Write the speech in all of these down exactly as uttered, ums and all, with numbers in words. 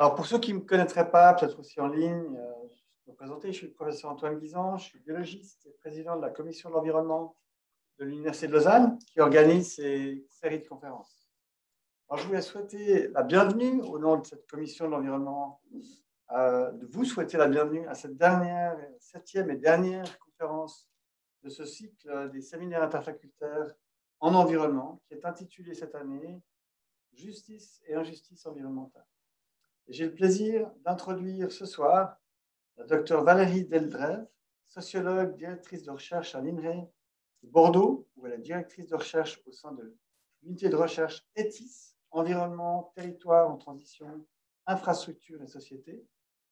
Alors, pour ceux qui ne me connaîtraient pas, peut-être aussi en ligne, euh, je vais me présenter. Je suis le professeur Antoine Guisan, je suis biologiste et président de la commission de l'environnement de l'Université de Lausanne, qui organise ces séries de conférences. Alors, je voulais souhaiter la bienvenue au nom de cette commission de l'environnement, euh, de vous souhaiter la bienvenue à cette dernière, septième et dernière conférence de ce cycle des séminaires interfacultaires en environnement, qui est intitulé cette année « Justice et injustice environnementale ». J'ai le plaisir d'introduire ce soir la docteure Valérie Deldrève, sociologue, directrice de recherche à l'I N R E de Bordeaux, où elle est directrice de recherche au sein de l'unité de recherche E T I S, Environnement, Territoire en transition, Infrastructure et Société.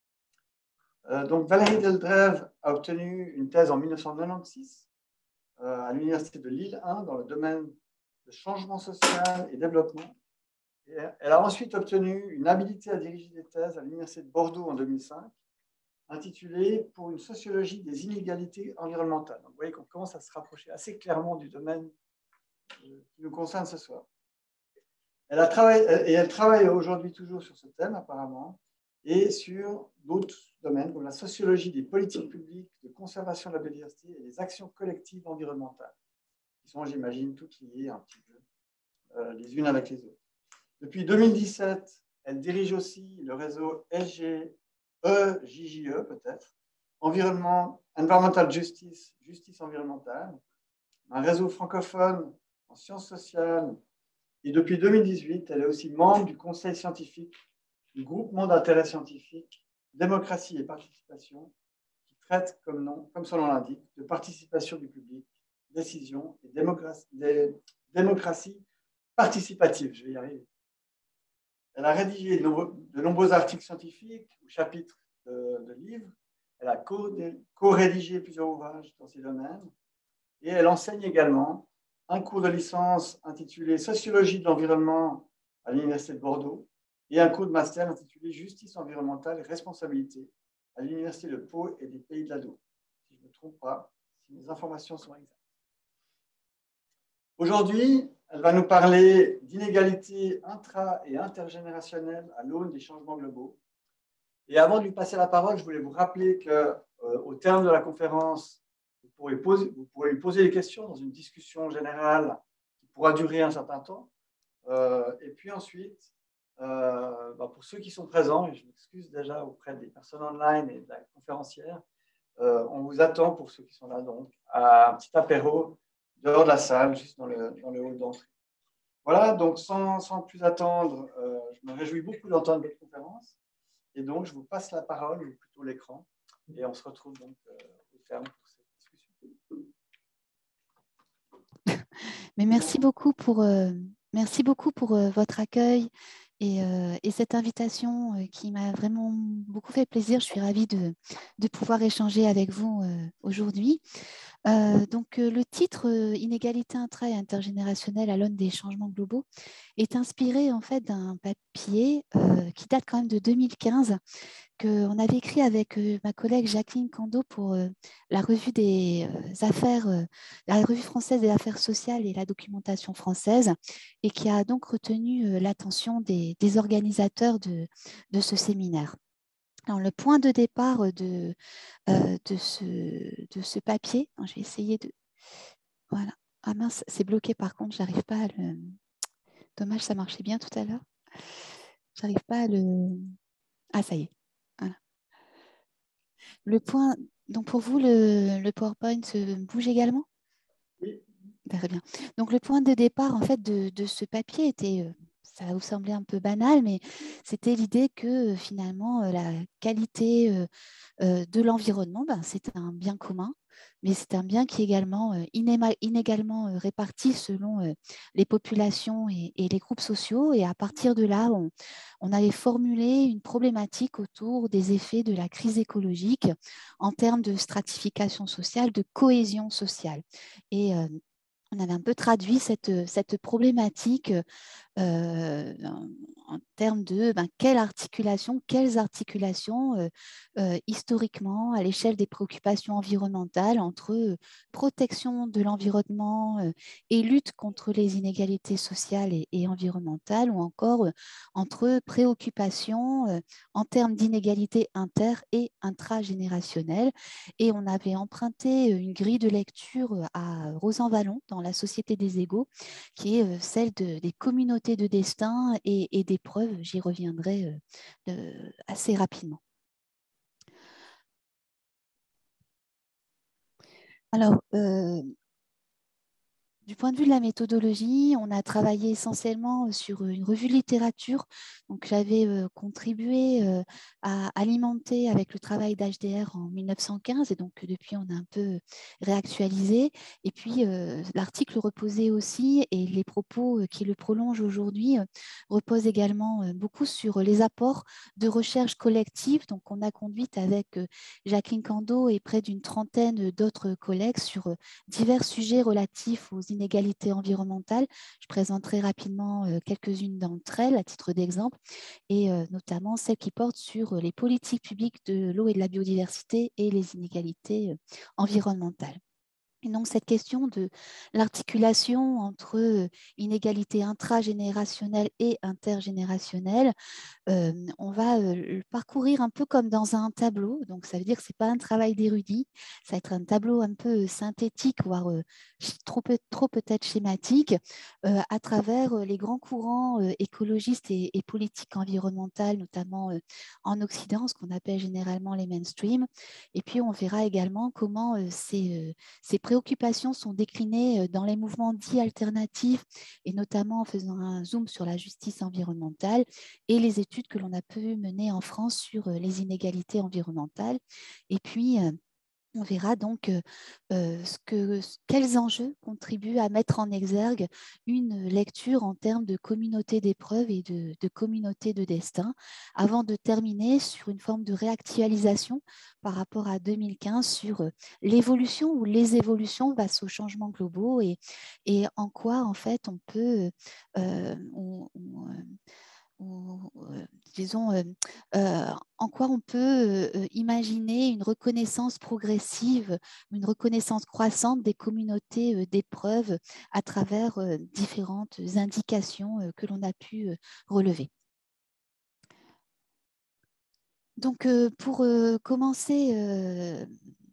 Euh, donc Valérie Deldrève a obtenu une thèse en mille neuf cent quatre-vingt-seize euh, à l'Université de Lille un dans le domaine de changement social et développement. Et elle a ensuite obtenu une habilité à diriger des thèses à l'Université de Bordeaux en deux mille cinq, intitulée « Pour une sociologie des inégalités environnementales ». Donc, vous voyez qu'on commence à se rapprocher assez clairement du domaine qui nous concerne ce soir. Elle a travaillé, et elle travaille aujourd'hui toujours sur ce thème, apparemment, et sur d'autres domaines comme la sociologie des politiques publiques de conservation de la biodiversité et les actions collectives environnementales, qui sont, j'imagine, toutes liées un petit peu euh, les unes avec les autres. Depuis deux mille dix-sept, elle dirige aussi le réseau S G E, J J E peut-être, Environnement, Environmental Justice, Justice environnementale, un réseau francophone en sciences sociales. Et depuis deux mille dix-huit, elle est aussi membre du conseil scientifique du groupement d'intérêt scientifique Démocratie et Participation, qui traite, comme, nom, comme son nom l'indique, de participation du public, décision et démocratie, des, démocratie participative. Je vais y arriver. Elle a rédigé de nombreux, de nombreux articles scientifiques ou chapitres de, de livres. Elle a co-rédigé plusieurs ouvrages dans ces domaines. Et elle enseigne également un cours de licence intitulé Sociologie de l'environnement à l'Université de Bordeaux et un cours de master intitulé Justice environnementale et responsabilité à l'Université de Pau et des Pays de la Dôme. Si je ne me trompe pas, si mes informations sont exactes. Aujourd'hui, elle va nous parler d'inégalités intra- et intergénérationnelles à l'aune des changements globaux. Et avant de lui passer la parole, je voulais vous rappeler qu'au euh, terme de la conférence, vous pourrez, poser, vous pourrez lui poser des questions dans une discussion générale qui pourra durer un certain temps. Euh, et puis ensuite, euh, bah pour ceux qui sont présents, et je m'excuse déjà auprès des personnes online et de la conférencière, euh, on vous attend, pour ceux qui sont là, donc, à un petit apéro dehors de la salle, juste dans le, dans le hall d'entrée. Voilà, donc sans, sans plus attendre, euh, je me réjouis beaucoup d'entendre votre conférence. Et donc, je vous passe la parole, ou plutôt l'écran, et on se retrouve donc euh, au terme pour cette discussion. Mais merci beaucoup pour, euh, merci beaucoup pour euh, votre accueil et, euh, et cette invitation euh, qui m'a vraiment beaucoup fait plaisir. Je suis ravie de, de pouvoir échanger avec vous euh, aujourd'hui. Euh, donc, euh, le titre euh, Inégalité intra- et intergénérationnelle à l'aune des changements globaux est inspiré en fait d'un papier euh, qui date quand même de deux mille quinze qu'on avait écrit avec euh, ma collègue Jacqueline Cando pour euh, la revue des euh, affaires, euh, la revue française des affaires sociales et la documentation française, et qui a donc retenu euh, l'attention des, des organisateurs de, de ce séminaire. Alors, le point de départ de, euh, de, ce, de ce papier, je vais essayer de... Voilà. Ah mince, c'est bloqué par contre, j'arrive pas à le... Dommage, ça marchait bien tout à l'heure. J'arrive pas à le... Ah, ça y est. Voilà. Le point... Donc, pour vous, le, le PowerPoint se bouge également? Oui. Très bien. Donc, le point de départ, en fait, de, de ce papier était... Euh, ça va vous sembler un peu banal, mais c'était l'idée que finalement, euh, la qualité euh, euh, de l'environnement, ben, c'est un bien commun, mais c'est un bien qui est également euh, inégalement euh, réparti selon euh, les populations et, et les groupes sociaux. Et à partir de là, on, on avait formulé une problématique autour des effets de la crise écologique en termes de stratification sociale, de cohésion sociale. Et euh, on avait un peu traduit cette, cette problématique euh, en termes de ben, quelle articulation, quelles articulations euh, euh, historiquement à l'échelle des préoccupations environnementales entre euh, protection de l'environnement euh, et lutte contre les inégalités sociales et, et environnementales, ou encore euh, entre préoccupations euh, en termes d'inégalités inter- et intragénérationnelles. Et on avait emprunté une grille de lecture à Rosan Vallon dans La Société des égaux, qui est celle de, des communautés de destin et, et d'épreuves. J'y reviendrai de, assez rapidement. Alors, euh, du point de vue de la méthodologie, on a travaillé essentiellement sur une revue de littérature. Donc, j'avais euh, contribué euh, à alimenter avec le travail d'H D R en mille neuf cent quinze, et donc depuis, on a un peu réactualisé. Et puis, euh, l'article reposait aussi, et les propos qui le prolongent aujourd'hui euh, reposent également euh, beaucoup sur les apports de recherche collective. Donc, on a conduit avec euh, Jacqueline Cando et près d'une trentaine d'autres collègues sur euh, divers sujets relatifs aux inégalités environnementales. Je présenterai rapidement euh, quelques-unes d'entre elles à titre d'exemple, et euh, notamment celles qui portent sur les politiques publiques de l'eau et de la biodiversité et les inégalités euh, environnementales. Et donc, cette question de l'articulation entre euh, inégalités intragénérationnelles et intergénérationnelles, euh, on va euh, le parcourir un peu comme dans un tableau. Donc, ça veut dire que ce n'est pas un travail d'érudit, ça va être un tableau un peu synthétique, voire euh, trop, trop peut-être schématique, euh, à travers euh, les grands courants euh, écologistes et, et politiques environnementales, notamment euh, en Occident, ce qu'on appelle généralement les mainstream. Et puis, on verra également comment euh, ces, euh, ces préoccupations sont déclinées dans les mouvements dits alternatifs, et notamment en faisant un zoom sur la justice environnementale et les études que l'on a pu mener en France sur les inégalités environnementales. Et puis, on verra donc euh, ce que, quels enjeux contribuent à mettre en exergue une lecture en termes de communauté d'épreuves et de, de communauté de destin, avant de terminer sur une forme de réactualisation par rapport à deux mille quinze sur l'évolution ou les évolutions face aux changements globaux, et, et en quoi en fait on peut... Euh, on, on, ou, euh, disons, euh, euh, en quoi on peut euh, imaginer une reconnaissance progressive, une reconnaissance croissante des communautés euh, d'épreuves à travers euh, différentes indications euh, que l'on a pu euh, relever. Donc, euh, pour euh, commencer euh,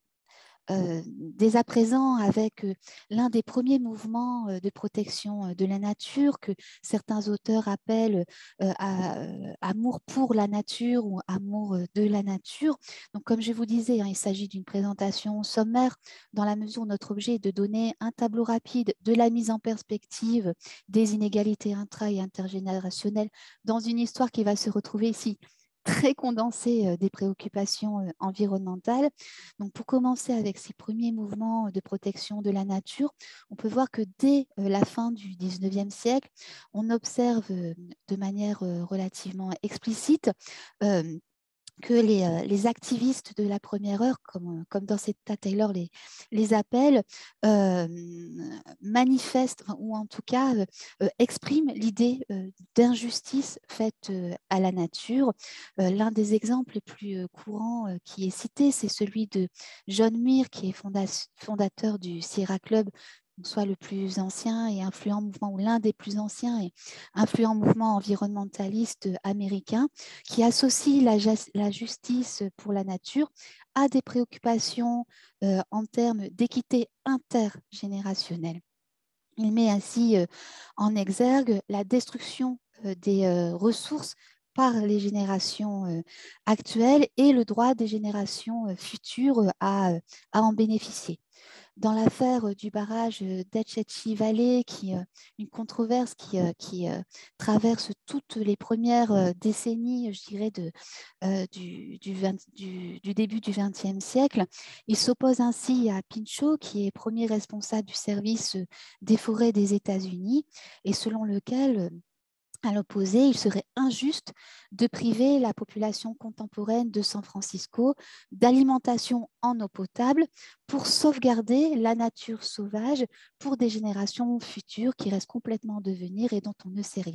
Euh, dès à présent avec euh, l'un des premiers mouvements euh, de protection euh, de la nature que certains auteurs appellent euh, à, euh, amour pour la nature ou amour euh, de la nature. Donc, comme je vous disais, hein, il s'agit d'une présentation sommaire dans la mesure où notre objet est de donner un tableau rapide de la mise en perspective des inégalités intra- et intergénérationnelles dans une histoire qui va se retrouver ici très condensée des préoccupations environnementales. Donc, pour commencer avec ces premiers mouvements de protection de la nature, on peut voir que dès la fin du dix-neuvième siècle, on observe de manière relativement explicite euh, que les, euh, les activistes de la première heure, comme, comme dans Dorcetta Taylor les, les appelle, euh, manifestent, ou en tout cas euh, expriment l'idée euh, d'injustice faite euh, à la nature. Euh, L'un des exemples les plus euh, courants euh, qui est cité, c'est celui de John Muir, qui est fonda fondateur du Sierra Club, soit le plus ancien et influent mouvement, ou l'un des plus anciens et influents mouvements environnementalistes américains, qui associe la, la justice pour la nature à des préoccupations euh, en termes d'équité intergénérationnelle. Il met ainsi euh, en exergue la destruction euh, des euh, ressources par les générations euh, actuelles et le droit des générations euh, futures euh, à, à en bénéficier. Dans l'affaire du barrage d'Etchechi Valley, qui euh, une controverse qui, euh, qui euh, traverse toutes les premières euh, décennies, je dirais, de, euh, du, du, vingt, du, du début du vingtième siècle, il s'oppose ainsi à Pinchot, qui est premier responsable du service des forêts des États-Unis, et selon lequel, à l'opposé, il serait injuste de priver la population contemporaine de San Francisco d'alimentation en eau potable pour sauvegarder la nature sauvage pour des générations futures qui restent complètement en devenir et dont on ne sait rien.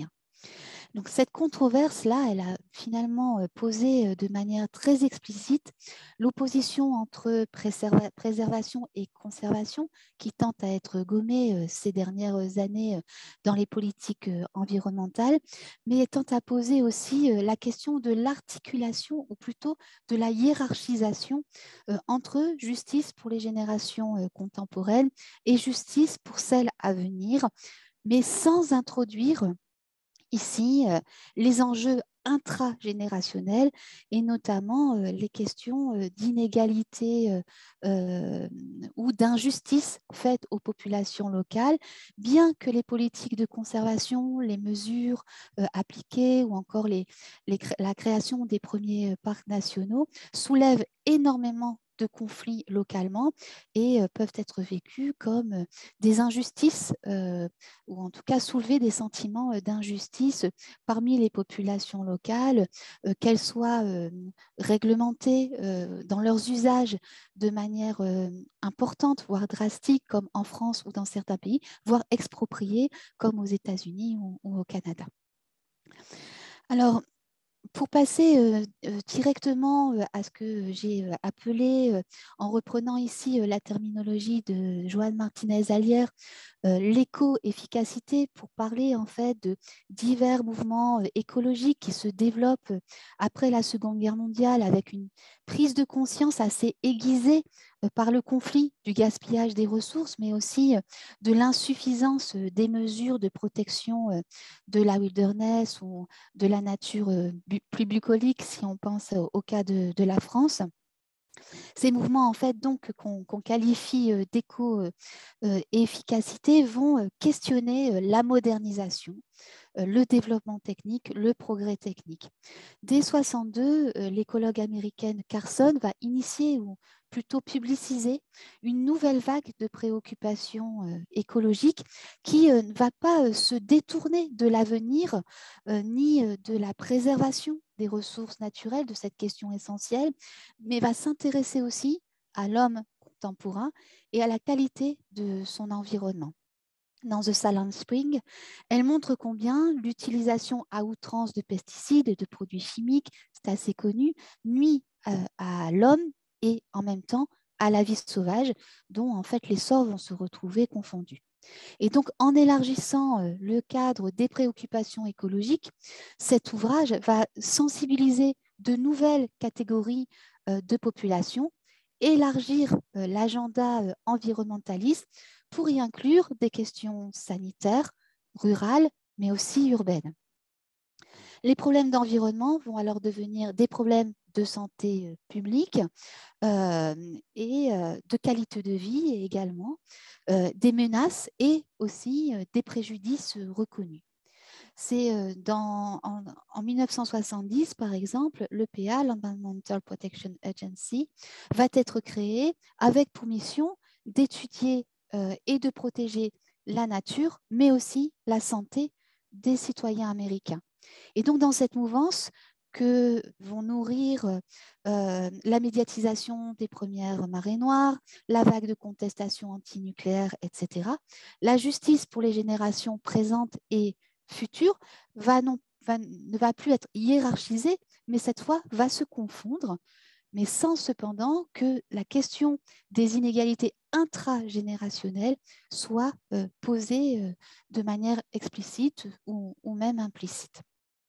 Donc cette controverse-là, elle a finalement posé de manière très explicite l'opposition entre préserva préservation et conservation qui tente à être gommée ces dernières années dans les politiques environnementales, mais tente à poser aussi la question de l'articulation ou plutôt de la hiérarchisation entre justice pour les générations contemporaines et justice pour celles à venir, mais sans introduire ici euh, les enjeux intragénérationnels et notamment euh, les questions euh, d'inégalité euh, euh, ou d'injustice faites aux populations locales, bien que les politiques de conservation, les mesures euh, appliquées ou encore les, les, la création des premiers parcs nationaux soulèvent énormément de conflits localement et euh, peuvent être vécus comme euh, des injustices euh, ou en tout cas soulever des sentiments d'injustice parmi les populations locales, euh, qu'elles soient euh, réglementées euh, dans leurs usages de manière euh, importante, voire drastique, comme en France ou dans certains pays, voire expropriées, comme aux États-Unis ou, ou au Canada. Alors, pour passer euh, euh, directement euh, à ce que j'ai euh, appelé, euh, en reprenant ici euh, la terminologie de Joan Martinez-Alière, euh, l'éco-efficacité, pour parler en fait de divers mouvements euh, écologiques qui se développent euh, après la Seconde Guerre mondiale avec une prise de conscience assez aiguisée euh, par le conflit du gaspillage des ressources, mais aussi euh, de l'insuffisance euh, des mesures de protection euh, de la wilderness ou de la nature euh, bu plus bucolique si on pense au, au cas de, de la France. Ces mouvements, en fait, donc, qu'on qu'on qualifie euh, d'éco-efficacité, euh, vont euh, questionner euh, la modernisation, euh, le développement technique, le progrès technique. Dès soixante-deux, euh, l'écologue américaine Carson va initier ou plutôt publiciser une nouvelle vague de préoccupations euh, écologiques qui euh, ne va pas euh, se détourner de l'avenir euh, ni euh, de la préservation des ressources naturelles, de cette question essentielle, mais va s'intéresser aussi à l'homme contemporain et à la qualité de son environnement. Dans The Silent Spring, elle montre combien l'utilisation à outrance de pesticides et de produits chimiques, c'est assez connu, nuit euh, à l'homme et en même temps à la vie sauvage, dont en fait les sorts vont se retrouver confondus. Et donc, en élargissant euh, le cadre des préoccupations écologiques, cet ouvrage va sensibiliser de nouvelles catégories euh, de population, élargir euh, l'agenda euh, environnementaliste pour y inclure des questions sanitaires, rurales, mais aussi urbaines. Les problèmes d'environnement vont alors devenir des problèmes de santé euh, publique euh, et euh, de qualité de vie également, euh, des menaces et aussi euh, des préjudices reconnus. C'est euh, dans, en, en mille neuf cent soixante-dix, par exemple, l'E P A, l'Environmental Protection Agency, va être créé avec pour mission d'étudier euh, et de protéger la nature, mais aussi la santé des citoyens américains. Et donc, dans cette mouvance que vont nourrir euh, la médiatisation des premières marées noires, la vague de contestation antinucléaire, et cetera, la justice pour les générations présentes et futures va non, va, ne va plus être hiérarchisée, mais cette fois va se confondre, mais sans cependant que la question des inégalités intragénérationnelles soit euh, posée euh, de manière explicite ou, ou même implicite.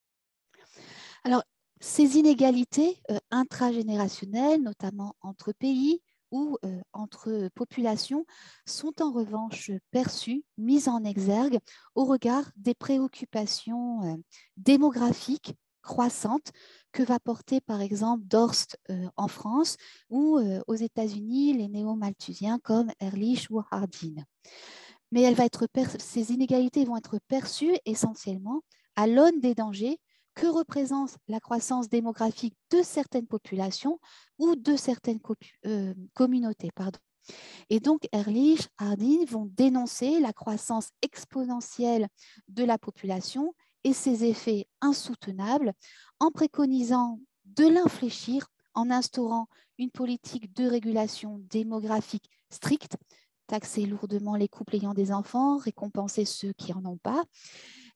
Alors, ces inégalités euh, intragénérationnelles, notamment entre pays ou euh, entre populations, sont en revanche perçues, mises en exergue au regard des préoccupations euh, démographiques croissantes que va porter par exemple Dorst euh, en France ou euh, aux États-Unis les néo-malthusiens comme Ehrlich ou Hardin. Mais elle va être ces inégalités vont être perçues essentiellement à l'aune des dangers que représente la croissance démographique de certaines populations ou de certaines euh, communautés. Pardon. Et donc, Ehrlich, Hardin vont dénoncer la croissance exponentielle de la population et ses effets insoutenables en préconisant de l'infléchir en instaurant une politique de régulation démographique stricte, taxer lourdement les couples ayant des enfants, récompenser ceux qui n'en ont pas,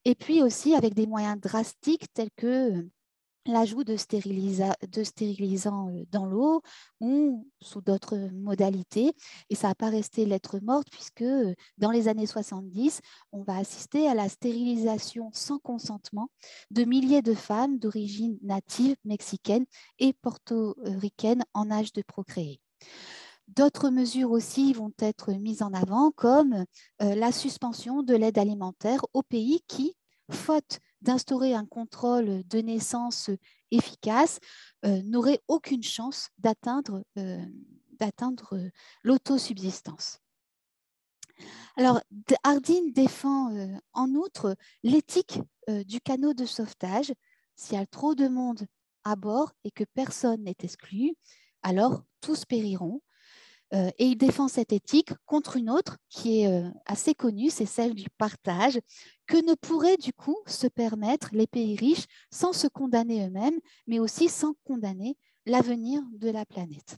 et puis aussi avec des moyens drastiques tels que l'ajout de, stérilisa de stérilisants dans l'eau ou sous d'autres modalités. Et ça n'a pas resté lettre morte puisque dans les années soixante-dix, on va assister à la stérilisation sans consentement de milliers de femmes d'origine native mexicaine et portoricaine en âge de procréer. D'autres mesures aussi vont être mises en avant, comme euh, la suspension de l'aide alimentaire aux pays qui, faute d'instaurer un contrôle de naissance efficace, euh, n'auraient aucune chance d'atteindre euh, d'atteindre l'autosubsistance. Alors, Hardin défend euh, en outre l'éthique euh, du canot de sauvetage. S'il y a trop de monde à bord et que personne n'est exclu, alors tous périront. Euh, et il défend cette éthique contre une autre qui est euh, assez connue, c'est celle du partage, que ne pourraient du coup se permettre les pays riches sans se condamner eux-mêmes, mais aussi sans condamner l'avenir de la planète.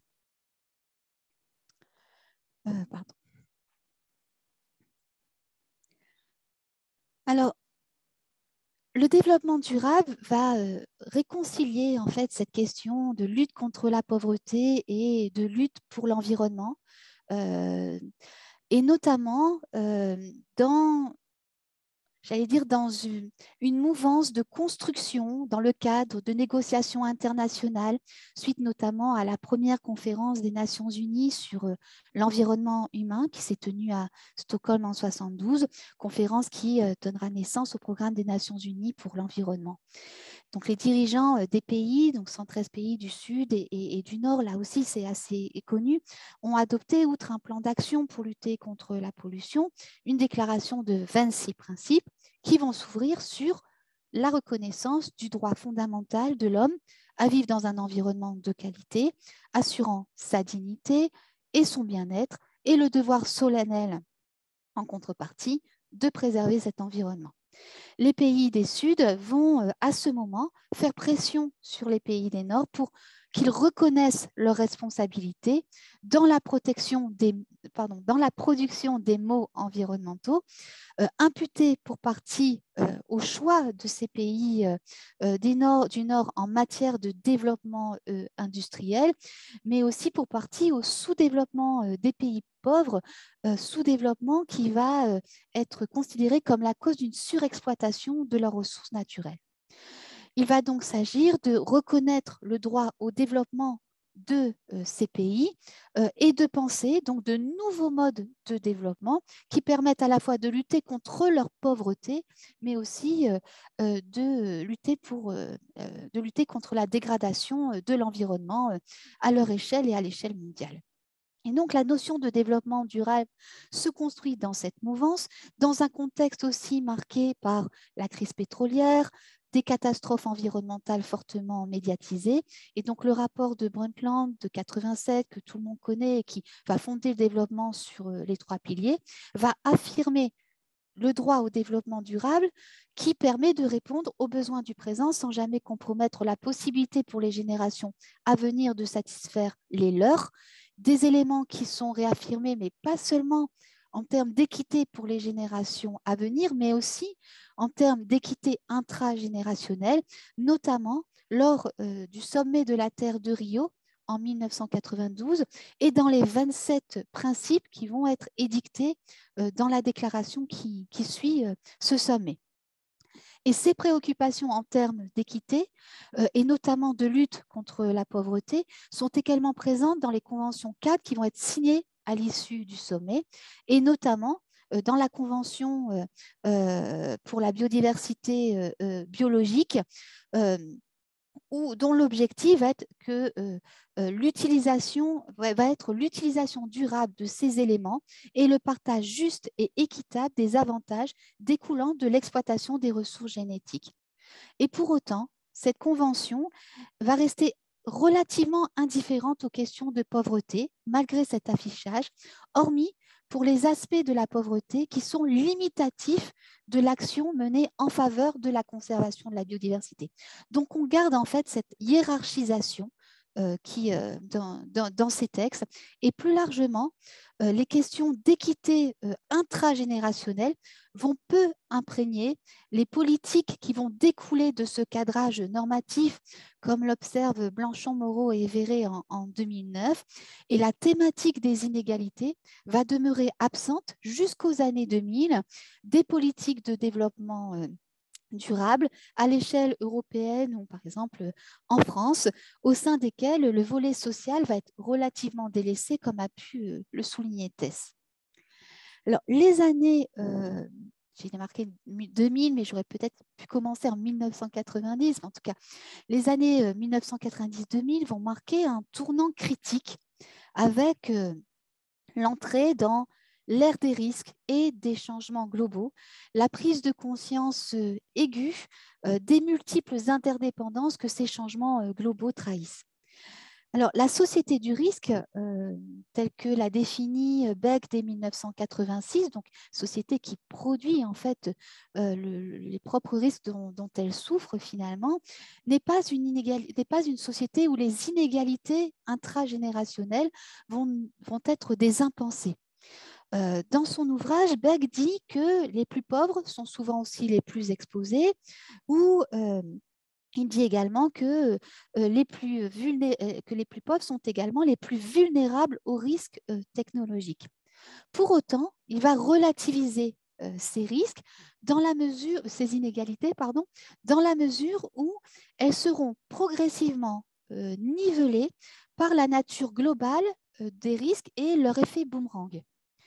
Euh, pardon. Alors, le développement durable va euh, réconcilier en fait cette question de lutte contre la pauvreté et de lutte pour l'environnement. Euh, et notamment euh, dans, j'allais dire, dans une, une mouvance de construction dans le cadre de négociations internationales, suite notamment à la première conférence des Nations Unies sur euh, l'environnement humain qui s'est tenue à Stockholm en soixante-douze, conférence qui euh, donnera naissance au programme des Nations Unies pour l'environnement. Donc, les dirigeants des pays, donc cent treize pays du Sud et, et, et du Nord, là aussi c'est assez connu, ont adopté, outre un plan d'action pour lutter contre la pollution, une déclaration de vingt-six principes qui vont s'ouvrir sur la reconnaissance du droit fondamental de l'homme à vivre dans un environnement de qualité, assurant sa dignité et son bien-être, et le devoir solennel en contrepartie de préserver cet environnement. Les pays des Suds vont à ce moment faire pression sur les pays des Nord pour qu'ils reconnaissent leurs responsabilités dans la protection des, pardon, dans la production des maux environnementaux, euh, imputés pour partie euh, au choix de ces pays euh, des Nord, du Nord en matière de développement euh, industriel, mais aussi pour partie au sous-développement euh, des pays pauvres, euh, sous-développement qui va euh, être considéré comme la cause d'une surexploitation de leurs ressources naturelles. Il va donc s'agir de reconnaître le droit au développement de euh, ces pays euh, et de penser donc de nouveaux modes de développement qui permettent à la fois de lutter contre leur pauvreté, mais aussi euh, euh, de, lutter pour, euh, de lutter contre la dégradation de l'environnement euh, à leur échelle et à l'échelle mondiale. Et donc, la notion de développement durable se construit dans cette mouvance, dans un contexte aussi marqué par la crise pétrolière, des catastrophes environnementales fortement médiatisées. Et donc, le rapport de Brundtland de quatre-vingt-sept, que tout le monde connaît et qui va fonder le développement sur les trois piliers, va affirmer le droit au développement durable qui permet de répondre aux besoins du présent sans jamais compromettre la possibilité pour les générations à venir de satisfaire les leurs, des éléments qui sont réaffirmés, mais pas seulement en termes d'équité pour les générations à venir, mais aussi en termes d'équité intragénérationnelle, notamment lors euh, du sommet de la Terre de Rio en mille neuf cent quatre-vingt-douze et dans les vingt-sept principes qui vont être édictés euh, dans la déclaration qui, qui suit euh, ce sommet. Et ces préoccupations en termes d'équité euh, et notamment de lutte contre la pauvreté sont également présentes dans les conventions cadres qui vont être signées à l'issue du sommet et notamment euh, dans la convention euh, euh, pour la biodiversité euh, euh, biologique euh, Où, dont l'objectif va être que euh, euh, l'utilisation va, va être l'utilisation durable de ces éléments et le partage juste et équitable des avantages découlant de l'exploitation des ressources génétiques. Et pour autant, cette convention va rester relativement indifférente aux questions de pauvreté, malgré cet affichage, hormis pour les aspects de la pauvreté qui sont limitatifs de l'action menée en faveur de la conservation de la biodiversité. Donc, on garde en fait cette hiérarchisation euh, qui, euh, dans, dans, dans ces textes. Et plus largement, euh, les questions d'équité euh, intragénérationnelle vont peu imprégner les politiques qui vont découler de ce cadrage normatif, comme l'observent Blanchon, Moreau et Véret en, en deux mille neuf. Et la thématique des inégalités va demeurer absente jusqu'aux années deux mille des politiques de développement euh, durable à l'échelle européenne ou par exemple en France, au sein desquelles le volet social va être relativement délaissé, comme a pu euh, le souligner Tess. Alors, les années, euh, j'ai marqué deux mille, mais j'aurais peut-être pu commencer en mille neuf cent quatre-vingt-dix. En tout cas, les années euh, mille neuf cent quatre-vingt-dix deux mille vont marquer un tournant critique avec euh, l'entrée dans l'ère des risques et des changements globaux, la prise de conscience euh, aiguë euh, des multiples interdépendances que ces changements euh, globaux trahissent. Alors, la société du risque, euh, telle que l'a définie Beck dès mille neuf cent quatre-vingt-six, donc société qui produit en fait euh, le, les propres risques dont, dont elle souffre finalement, n'est pas, n'est pas une société où les inégalités intragénérationnelles vont, vont être des impensés. Euh, dans son ouvrage, Beck dit que les plus pauvres sont souvent aussi les plus exposés, ou euh, il dit également que, euh, les plus vulné- que les plus pauvres sont également les plus vulnérables aux risques euh, technologiques. Pour autant, il va relativiser euh, ces risques, dans la mesure, ces inégalités, pardon, dans la mesure où elles seront progressivement euh, nivelées par la nature globale euh, des risques et leur effet boomerang.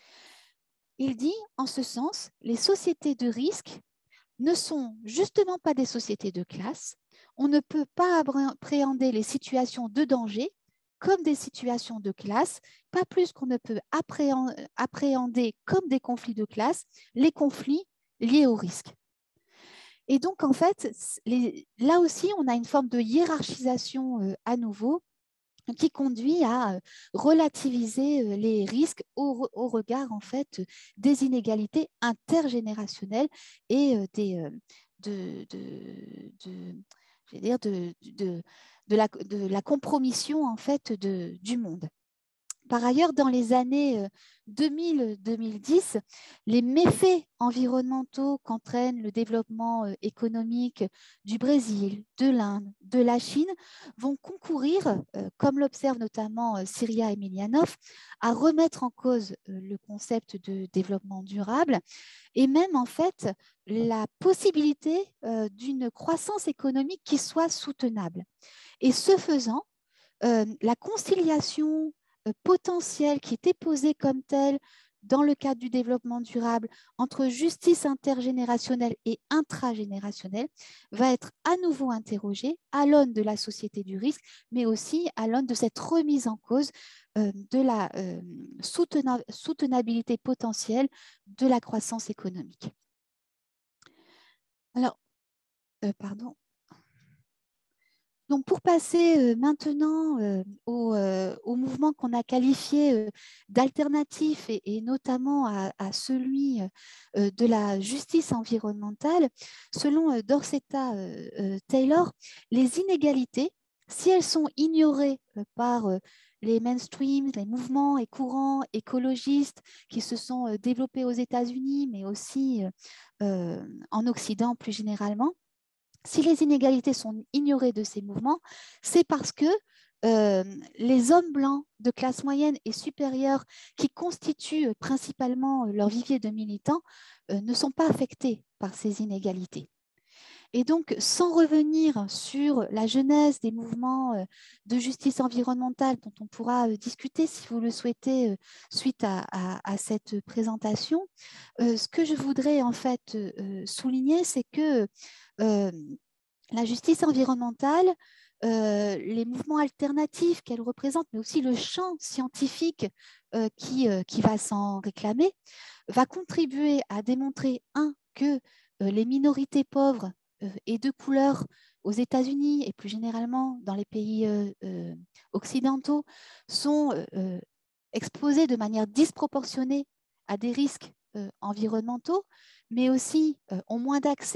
Il dit, en ce sens, les sociétés de risque ne sont justement pas des sociétés de classe. On ne peut pas appréhender les situations de danger comme des situations de classe, pas plus qu'on ne peut appréhender comme des conflits de classe les conflits liés au risque. Et donc, en fait, les, là aussi, on a une forme de hiérarchisation euh, à nouveau qui conduit à relativiser les risques au, au regard en fait des inégalités intergénérationnelles et des, de, de, de, je vais dire de, de, de, la, de la compromission en fait de, du monde. Par ailleurs, dans les années deux mille à deux mille dix, les méfaits environnementaux qu'entraîne le développement économique du Brésil, de l'Inde, de la Chine vont concourir, comme l'observe notamment Syria Emelianov, à remettre en cause le concept de développement durable et même en fait la possibilité d'une croissance économique qui soit soutenable. Et ce faisant, la conciliation potentiel qui était posé comme tel dans le cadre du développement durable entre justice intergénérationnelle et intragénérationnelle va être à nouveau interrogé à l'aune de la société du risque, mais aussi à l'aune de cette remise en cause euh, de la euh, soutena soutenabilité potentielle de la croissance économique. Alors, euh, pardon. Donc, pour passer euh, maintenant euh, au, euh, au mouvement qu'on a qualifié euh, d'alternatif et, et notamment à, à celui euh, de la justice environnementale, selon euh, Dorsetta euh, euh, Taylor, les inégalités, si elles sont ignorées euh, par euh, les mainstreams, les mouvements et courants écologistes qui se sont euh, développés aux États-Unis, mais aussi euh, euh, en Occident plus généralement, si les inégalités sont ignorées de ces mouvements, c'est parce que euh, les hommes blancs de classe moyenne et supérieure qui constituent principalement leur vivier de militants euh, ne sont pas affectés par ces inégalités. Et donc, sans revenir sur la genèse des mouvements de justice environnementale dont on pourra discuter si vous le souhaitez suite à, à, à cette présentation, euh, ce que je voudrais en fait euh, souligner, c'est que euh, la justice environnementale, euh, les mouvements alternatifs qu'elle représente, mais aussi le champ scientifique euh, qui, euh, qui va s'en réclamer, va contribuer à démontrer, un, que euh, les minorités pauvres euh, et de couleur aux États-Unis et plus généralement dans les pays euh, euh, occidentaux sont euh, exposées de manière disproportionnée à des risques euh, environnementaux, mais aussi euh, ont moins d'accès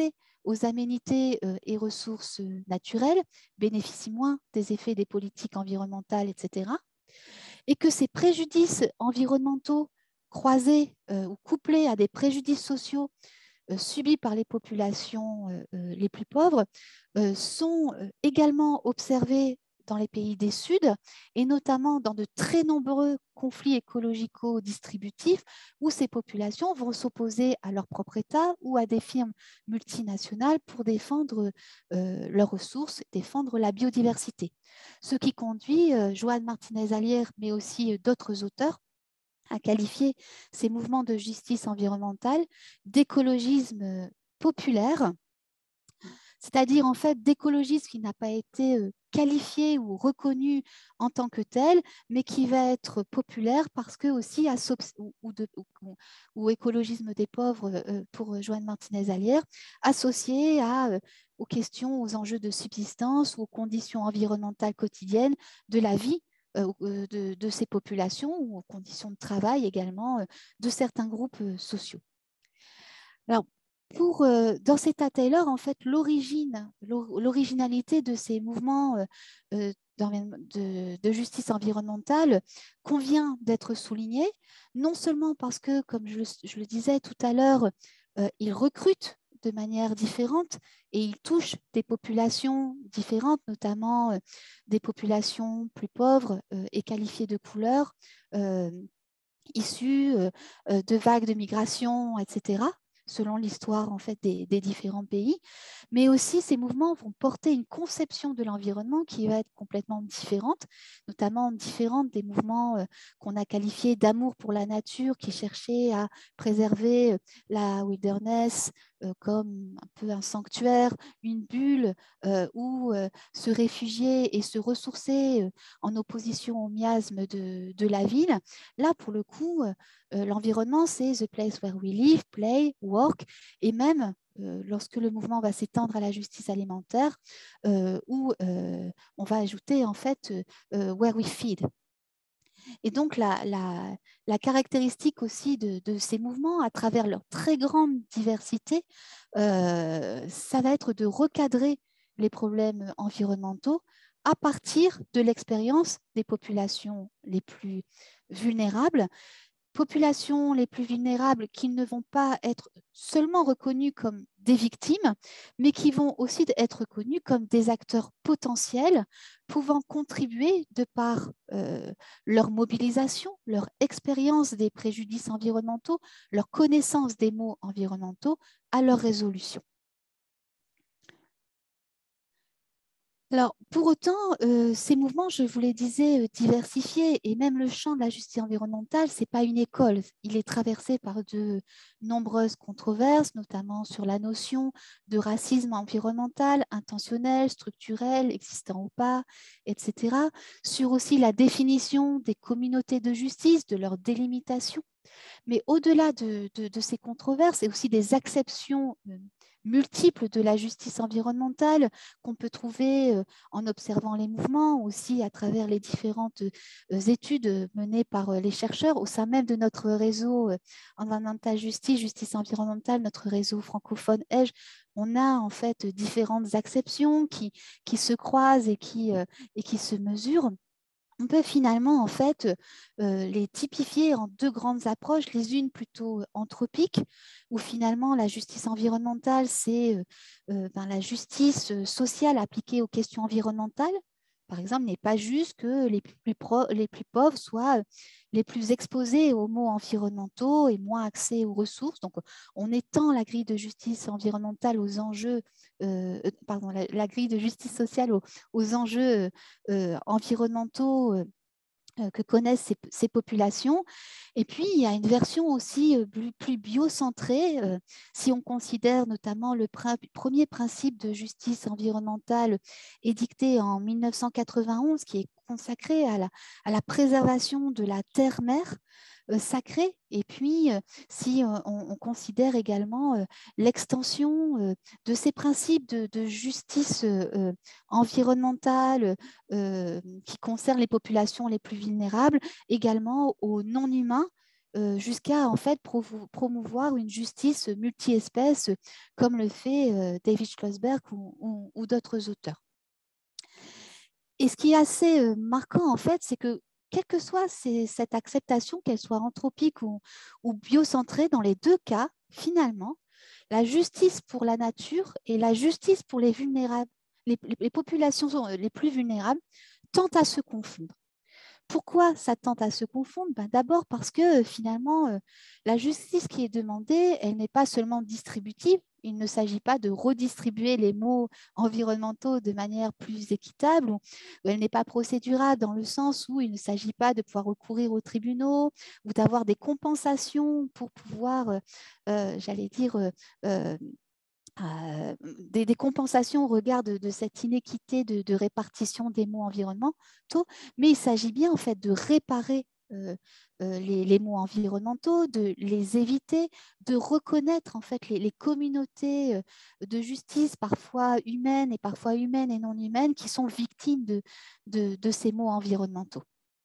aux aménités et ressources naturelles, bénéficient moins des effets des politiques environnementales, et cetera. Et que ces préjudices environnementaux croisés euh, ou couplés à des préjudices sociaux euh, subis par les populations euh, les plus pauvres euh, sont également observés dans les pays des Suds et notamment dans de très nombreux conflits écologico-distributifs où ces populations vont s'opposer à leur propre État ou à des firmes multinationales pour défendre euh, leurs ressources, défendre la biodiversité. Ce qui conduit euh, Joan Martinez-Alier, mais aussi euh, d'autres auteurs, à qualifier ces mouvements de justice environnementale d'écologisme populaire, c'est-à-dire en fait d'écologisme qui n'a pas été qualifié ou reconnu en tant que tel, mais qui va être populaire parce que aussi, à, ou, ou, de, ou, ou écologisme des pauvres pour Joan Martinez-Alier, associé à, aux questions, aux enjeux de subsistance ou aux conditions environnementales quotidiennes de la vie De, de ces populations ou aux conditions de travail également de certains groupes sociaux. Alors, pour, euh, dans Zeta Taylor, en fait, l'origine, l'originalité de ces mouvements euh, de, de justice environnementale convient d'être soulignée, non seulement parce que, comme je, je le disais tout à l'heure, euh, ils recrutent de manière différente et ils touchent des populations différentes, notamment euh, des populations plus pauvres euh, et qualifiées de couleur, euh, issues euh, de vagues de migration, et cetera, selon l'histoire en fait des, des différents pays. Mais aussi, ces mouvements vont porter une conception de l'environnement qui va être complètement différente, notamment différente des mouvements euh, qu'on a qualifiés d'amour pour la nature, qui cherchaient à préserver euh, la wilderness euh, comme un peu un sanctuaire, une bulle euh, où euh, se réfugier et se ressourcer euh, en opposition au miasme de, de la ville. Là, pour le coup, euh, l'environnement, c'est the place where we live, play, work, et même euh, lorsque le mouvement va s'étendre à la justice alimentaire, euh, où euh, on va ajouter en fait euh, where we feed. Et donc, la, la, la caractéristique aussi de, de, ces mouvements, à travers leur très grande diversité, euh, ça va être de recadrer les problèmes environnementaux à partir de l'expérience des populations les plus vulnérables, populations les plus vulnérables qui ne vont pas être seulement reconnues comme des victimes, mais qui vont aussi être reconnues comme des acteurs potentiels pouvant contribuer de par euh, leur mobilisation, leur expérience des préjudices environnementaux, leur connaissance des maux environnementaux à leur résolution. Alors, pour autant, euh, ces mouvements, je vous les disais, euh, diversifiés, et même le champ de la justice environnementale, ce n'est pas une école. Il est traversé par de nombreuses controverses, notamment sur la notion de racisme environnemental, intentionnel, structurel, existant ou pas, et cetera. Sur aussi la définition des communautés de justice, de leur délimitation. Mais au-delà de, de, de ces controverses et aussi des acceptions euh, multiples de la justice environnementale qu'on peut trouver euh, en observant les mouvements, aussi à travers les différentes euh, études menées par euh, les chercheurs au sein même de notre réseau euh, Environmental Justice, Justice environnementale, notre réseau francophone E J, on a en fait différentes acceptions qui, qui se croisent et qui, euh, et qui se mesurent. On peut finalement en fait euh, les typifier en deux grandes approches, les unes plutôt anthropiques, où finalement la justice environnementale, c'est euh, euh, ben, la justice sociale appliquée aux questions environnementales. Par exemple, il n'est pas juste que les plus, pro les plus pauvres soient les plus exposés aux maux environnementaux et moins accès aux ressources. Donc, on étend la grille de justice environnementale aux enjeux, euh, pardon, la, la grille de justice sociale aux, aux enjeux euh, environnementaux euh, que connaissent ces, ces populations. Et puis, il y a une version aussi plus, plus biocentrée, euh, si on considère notamment le pr premier principe de justice environnementale édicté en mille neuf cent quatre-vingt-onze, qui est consacré à la, à la préservation de la terre-mère euh, sacrée. Et puis, euh, si euh, on, on considère également euh, l'extension euh, de ces principes de, de justice euh, environnementale euh, qui concernent les populations les plus vulnérables, également aux non-humains, euh, jusqu'à en fait promouvoir une justice multi-espèces comme le fait euh, David Schlossberg ou, ou, ou d'autres auteurs. Et ce qui est assez euh, marquant en fait, c'est que quelle que soit ces, cette acceptation, qu'elle soit anthropique ou, ou biocentrée, dans les deux cas, finalement, la justice pour la nature et la justice pour les vulnérables, les, les, les populations les plus vulnérables, tentent à se confondre. Pourquoi ça tente à se confondre? Ben, d'abord parce que finalement, euh, la justice qui est demandée, elle n'est pas seulement distributive. Il ne s'agit pas de redistribuer les maux environnementaux de manière plus équitable, ou, ou elle n'est pas procédurale dans le sens où il ne s'agit pas de pouvoir recourir aux tribunaux ou d'avoir des compensations pour pouvoir, euh, euh, j'allais dire, euh, euh, euh, des, des compensations au regard de, de cette inéquité de, de répartition des maux environnementaux, mais il s'agit bien en fait de réparer euh, euh, les, les maux environnementaux, de les éviter, de reconnaître en fait les, les communautés euh, de justice, parfois humaines et parfois humaines et non humaines, qui sont victimes de, de, de ces maux environnementaux.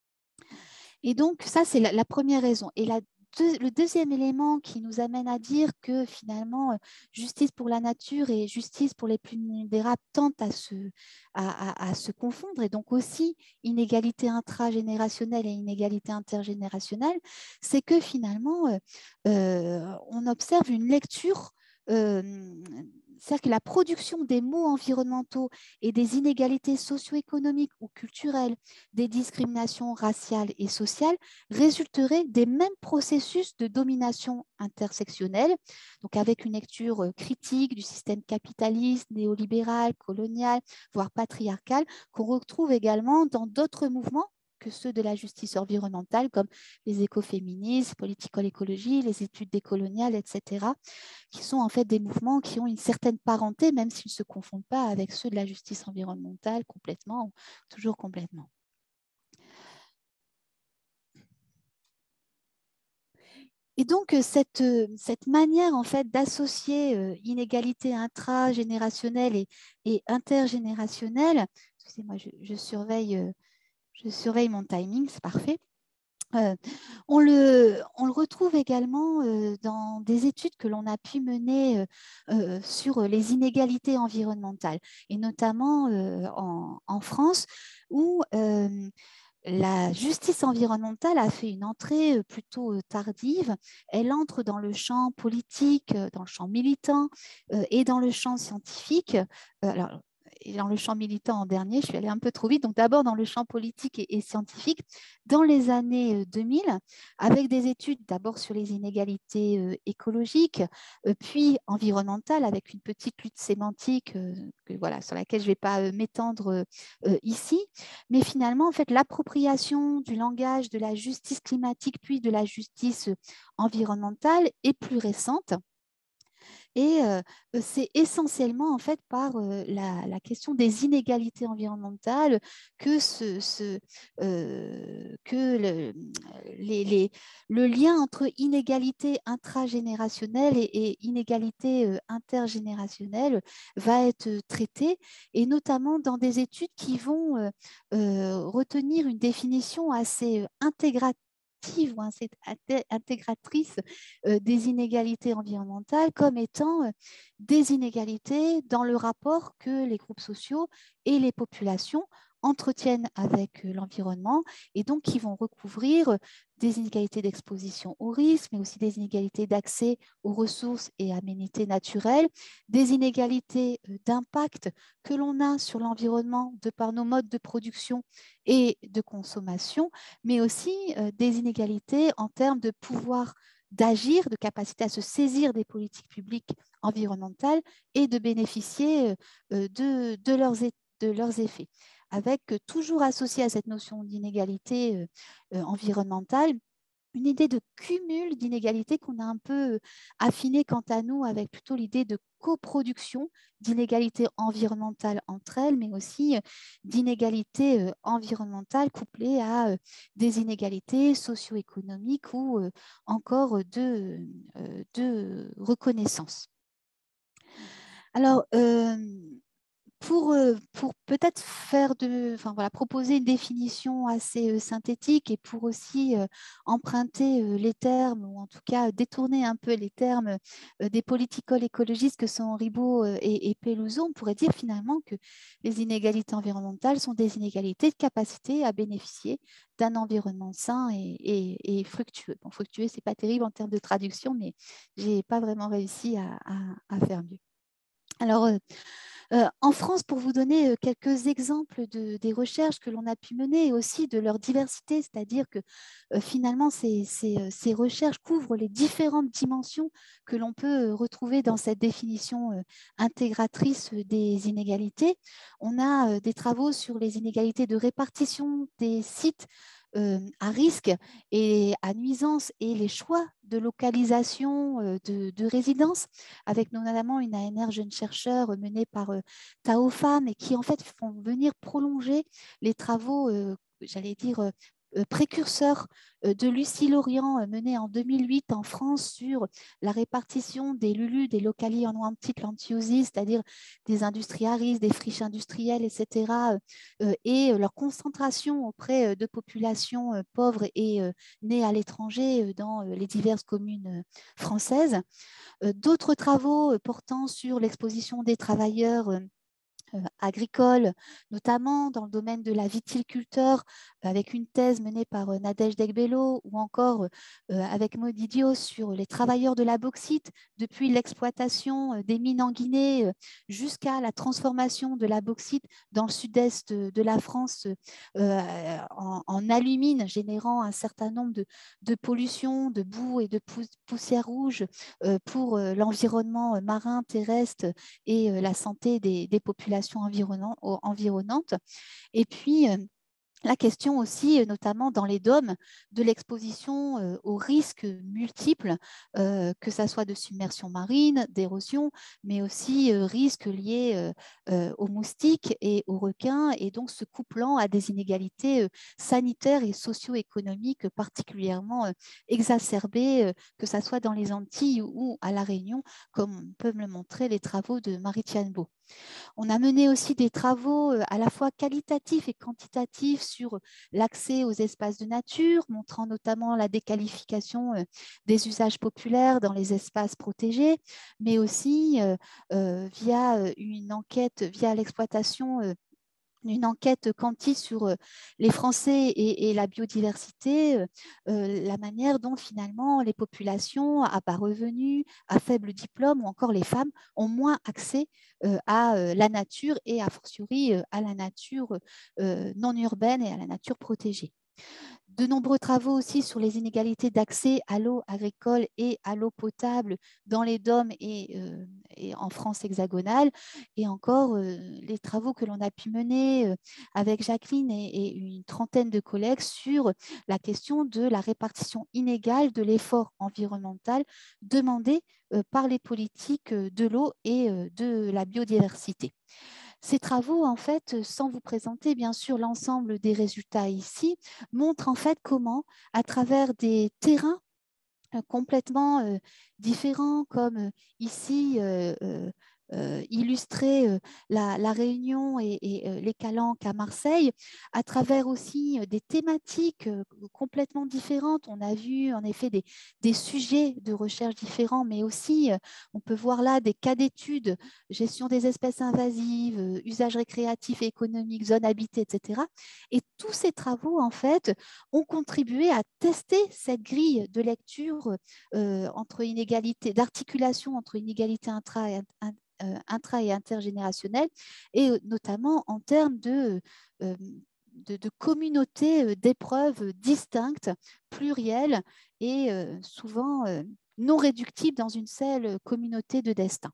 Et donc, ça, c'est la, la première raison. Et la deux, le deuxième élément qui nous amène à dire que finalement, justice pour la nature et justice pour les plus vulnérables tentent à se, à, à, à se confondre, et donc aussi inégalité intragénérationnelle et inégalité intergénérationnelle, c'est que finalement, euh, euh, on observe une lecture euh, c'est-à-dire que la production des maux environnementaux et des inégalités socio-économiques ou culturelles, des discriminations raciales et sociales résulterait des mêmes processus de domination intersectionnelle, donc avec une lecture critique du système capitaliste, néolibéral, colonial, voire patriarcal, qu'on retrouve également dans d'autres mouvements que ceux de la justice environnementale, comme les écoféministes, politico-écologie, les études décoloniales, et cetera, qui sont en fait des mouvements qui ont une certaine parenté, même s'ils ne se confondent pas avec ceux de la justice environnementale complètement, ou toujours complètement. Et donc, cette, cette manière en fait d'associer euh, inégalité intragénérationnelle et, et intergénérationnelle, excusez-moi, je, je, surveille, euh, je surveille mon timing, c'est parfait. Euh, on, le, on le retrouve également euh, dans des études que l'on a pu mener euh, euh, sur les inégalités environnementales, et notamment euh, en, en France, où euh, la justice environnementale a fait une entrée plutôt tardive. Elle entre dans le champ politique, dans le champ militant euh, et dans le champ scientifique. Euh, alors, et dans le champ militant en dernier, je suis allée un peu trop vite, donc d'abord dans le champ politique et, et scientifique, dans les années deux mille, avec des études d'abord sur les inégalités euh, écologiques, euh, puis environnementales, avec une petite lutte sémantique euh, que, voilà, sur laquelle je ne vais pas euh, m'étendre euh, ici, mais finalement, en fait, l'appropriation du langage de la justice climatique, puis de la justice environnementale est plus récente. Et euh, c'est essentiellement en fait par euh, la, la question des inégalités environnementales que, ce, ce, euh, que le, les, les, le lien entre inégalité intragénérationnelle et, et inégalité euh, intergénérationnelle va être traité, et notamment dans des études qui vont euh, euh, retenir une définition assez intégrative ou intégratrice euh, des inégalités environnementales comme étant euh, des inégalités dans le rapport que les groupes sociaux et les populations entretiennent avec euh, l'environnement, et donc qui vont recouvrir des inégalités d'exposition au risque, mais aussi des inégalités d'accès aux ressources et aménités naturelles, des inégalités d'impact que l'on a sur l'environnement de par nos modes de production et de consommation, mais aussi euh, des inégalités en termes de pouvoir d'agir, de capacité à se saisir des politiques publiques environnementales et de bénéficier euh, de, de, leurs, de leurs effets, avec euh, toujours associé à cette notion d'inégalité euh, euh, environnementale une idée de cumul d'inégalités qu'on a un peu affiné quant à nous avec plutôt l'idée de coproduction d'inégalités environnementales entre elles, mais aussi d'inégalités environnementales couplées à des inégalités socio-économiques ou encore de, de reconnaissance. Alors, euh, pour, euh, pour peut-être faire de, enfin, voilà, proposer une définition assez euh, synthétique et pour aussi euh, emprunter euh, les termes, ou en tout cas détourner un peu les termes euh, des politicoles écologistes que sont Ribot euh, et, et Pelouzot, on pourrait dire finalement que les inégalités environnementales sont des inégalités de capacité à bénéficier d'un environnement sain et, et, et fructueux. Bon, fructueux, ce n'est pas terrible en termes de traduction, mais je n'ai pas vraiment réussi à, à, à faire mieux. Alors, euh, euh, en France, pour vous donner euh, quelques exemples de, des recherches que l'on a pu mener et aussi de leur diversité, c'est-à-dire que euh, finalement, ces, ces, euh, ces recherches couvrent les différentes dimensions que l'on peut euh, retrouver dans cette définition euh, intégratrice des inégalités. On a euh, des travaux sur les inégalités de répartition des sites euh, à risque et à nuisance et les choix de localisation euh, de, de résidence, avec notamment une A N R jeune chercheur menée par euh, Tao Pham et qui en fait font venir prolonger les travaux, euh, j'allais dire, euh, euh, précurseurs euh, de Lucie Lorient euh, menée en deux mille huit en France sur la répartition des L U L U, des Locally Unwanted Land Uses, c'est-à-dire des industries à risque, des friches industrielles, et cetera, euh, et leur concentration auprès de populations euh, pauvres et euh, nées à l'étranger euh, dans euh, les diverses communes euh, françaises. Euh, D'autres travaux euh, portant sur l'exposition des travailleurs euh, euh, agricoles, notamment dans le domaine de la viticulture, avec une thèse menée par euh, Nadège Degbello, ou encore euh, avec Maud Idiot sur les travailleurs de la bauxite, depuis l'exploitation euh, des mines en Guinée euh, jusqu'à la transformation de la bauxite dans le sud-est de la France euh, en, en alumine, générant un certain nombre de, de pollutions, de boue et de pou poussière rouge euh, pour euh, l'environnement marin, terrestre et euh, la santé des, des populations environnantes. Et puis, euh, la question aussi, notamment dans les dômes, de l'exposition euh, aux risques multiples, euh, que ce soit de submersion marine, d'érosion, mais aussi euh, risques liés euh, euh, aux moustiques et aux requins, et donc se couplant à des inégalités euh, sanitaires et socio-économiques particulièrement euh, exacerbées, euh, que ce soit dans les Antilles ou à La Réunion, comme peuvent le montrer les travaux de Marie-Tiane Beau. On a mené aussi des travaux à la fois qualitatifs et quantitatifs sur l'accès aux espaces de nature, montrant notamment la déqualification des usages populaires dans les espaces protégés, mais aussi euh, euh, via une enquête, via l'exploitation euh, une enquête quanti sur euh, les Français et, et la biodiversité, euh, euh, la manière dont finalement les populations à bas revenus, à faible diplôme ou encore les femmes ont moins accès euh, à euh, la nature et a fortiori euh, à la nature euh, non urbaine et à la nature protégée. De nombreux travaux aussi sur les inégalités d'accès à l'eau agricole et à l'eau potable dans les D O M et, euh, et en France hexagonale. Et encore, euh, les travaux que l'on a pu mener euh, avec Jacqueline et, et une trentaine de collègues sur la question de la répartition inégale de l'effort environnemental demandé euh, par les politiques de l'eau et euh, de la biodiversité. Ces travaux, en fait, sans vous présenter bien sûr l'ensemble des résultats ici, montrent en fait comment, à travers des terrains euh, complètement euh, différents, comme euh, ici euh, euh, euh, illustrer euh, la, la Réunion et, et euh, les Calanques à Marseille, à travers aussi euh, des thématiques euh, complètement différentes. On a vu en effet des, des sujets de recherche différents, mais aussi euh, on peut voir là des cas d'études, gestion des espèces invasives, euh, usages récréatifs et économiques, zones habitées, et cetera. Et tous ces travaux, en fait, ont contribué à tester cette grille de lecture euh, entre inégalité, d'articulation entre inégalité intra et, euh, intra et intergénérationnelle, et euh, notamment en termes de, euh, de, de communautés d'épreuves distinctes, plurielles et euh, souvent euh, non réductibles dans une seule communauté de destin.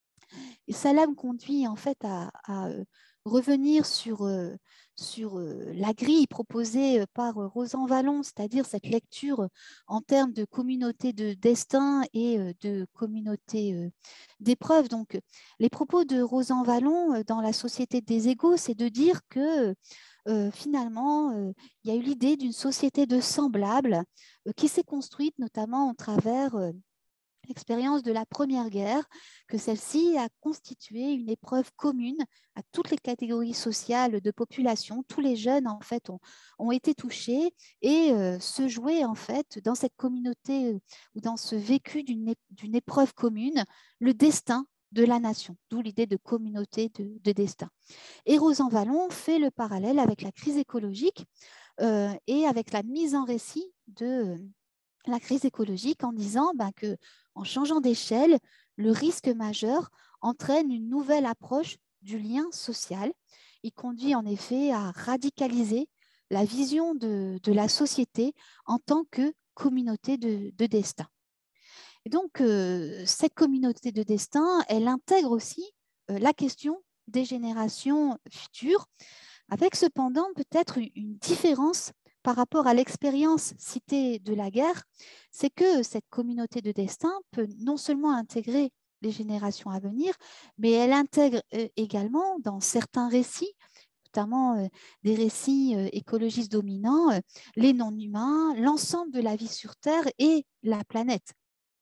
Et cela me conduit en fait à, à revenir sur, euh, sur euh, la grille proposée par euh, Rosan Vallon, c'est-à-dire cette lecture en termes de communauté de destin et euh, de communauté euh, d'épreuves. Donc, les propos de Rosan Vallon euh, dans La Société des égaux, c'est de dire que euh, finalement, euh, il y a eu l'idée d'une société de semblables euh, qui s'est construite notamment au travers euh, l'expérience de la Première Guerre, que celle-ci a constitué une épreuve commune à toutes les catégories sociales de population. Tous les jeunes, en fait, ont, ont été touchés et euh, se jouaient, en fait, dans cette communauté euh, ou dans ce vécu d'une d'une épreuve commune, le destin de la nation, d'où l'idée de communauté de, de destin. Et Rosan-Vallon fait le parallèle avec la crise écologique euh, et avec la mise en récit de euh, la crise écologique en disant ben, que, en changeant d'échelle, le risque majeur entraîne une nouvelle approche du lien social. Il conduit en effet à radicaliser la vision de, de la société en tant que communauté de, de destin. Et donc, euh, cette communauté de destin, elle intègre aussi euh, la question des générations futures, avec cependant peut-être une, une différence par rapport à l'expérience citée de la guerre, c'est que cette communauté de destin peut non seulement intégrer les générations à venir, mais elle intègre euh, également dans certains récits, notamment euh, des récits euh, écologistes dominants, euh, les non-humains, l'ensemble de la vie sur Terre et la planète.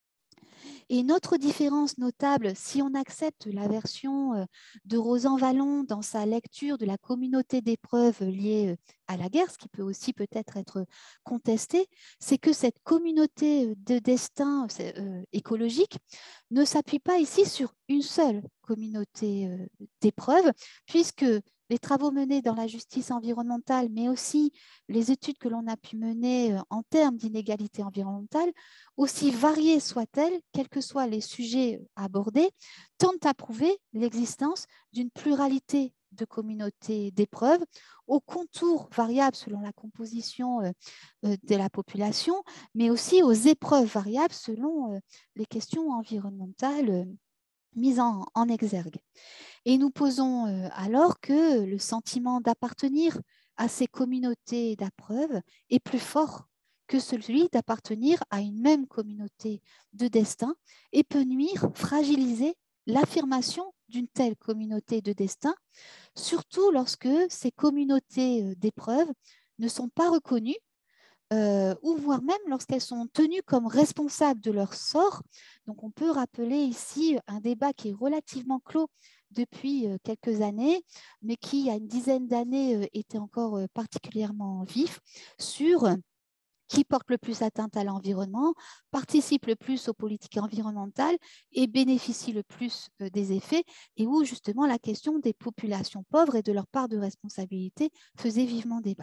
Et une autre différence notable, si on accepte la version de Rosan-Vallon dans sa lecture de la communauté d'épreuves liée à la guerre, ce qui peut aussi peut-être être contesté, c'est que cette communauté de destin écologique ne s'appuie pas ici sur une seule communauté d'épreuves, puisque les travaux menés dans la justice environnementale, mais aussi les études que l'on a pu mener en termes d'inégalité environnementale, aussi variées soient-elles, quels que soient les sujets abordés, tentent à prouver l'existence d'une pluralité de communautés d'épreuves, aux contours variables selon la composition de la population, mais aussi aux épreuves variables selon les questions environnementales mises en, en exergue. Et nous posons euh, alors que le sentiment d'appartenir à ces communautés d'épreuves est plus fort que celui d'appartenir à une même communauté de destin et peut nuire, fragiliser l'affirmation d'une telle communauté de destin, surtout lorsque ces communautés d'épreuves ne sont pas reconnues Euh, ou voire même lorsqu'elles sont tenues comme responsables de leur sort. Donc on peut rappeler ici un débat qui est relativement clos depuis euh, quelques années, mais qui, il y a une dizaine d'années, euh, était encore euh, particulièrement vif, sur qui porte le plus atteinte à l'environnement, participe le plus aux politiques environnementales et bénéficie le plus euh, des effets, et où justement la question des populations pauvres et de leur part de responsabilité faisait vivement débat.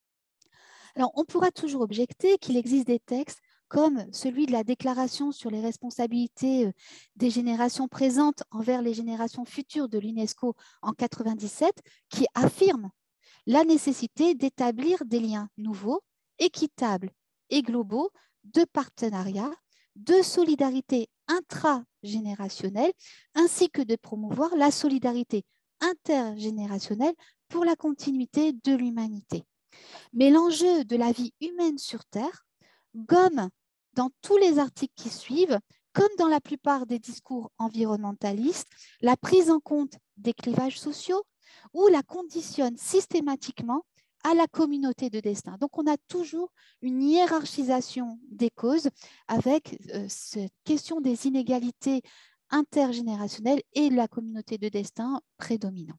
Alors, on pourra toujours objecter qu'il existe des textes comme celui de la Déclaration sur les responsabilités des générations présentes envers les générations futures de l'UNESCO en mille neuf cent quatre-vingt-dix-sept, qui affirme la nécessité d'établir des liens nouveaux, équitables et globaux de partenariat, de solidarité intragénérationnelle, ainsi que de promouvoir la solidarité intergénérationnelle pour la continuité de l'humanité. Mais l'enjeu de la vie humaine sur Terre, comme dans tous les articles qui suivent, comme dans la plupart des discours environnementalistes, la prise en compte des clivages sociaux ou la conditionne systématiquement à la communauté de destin. Donc, on a toujours une hiérarchisation des causes avec euh, cette question des inégalités intergénérationnelles et de la communauté de destin prédominante.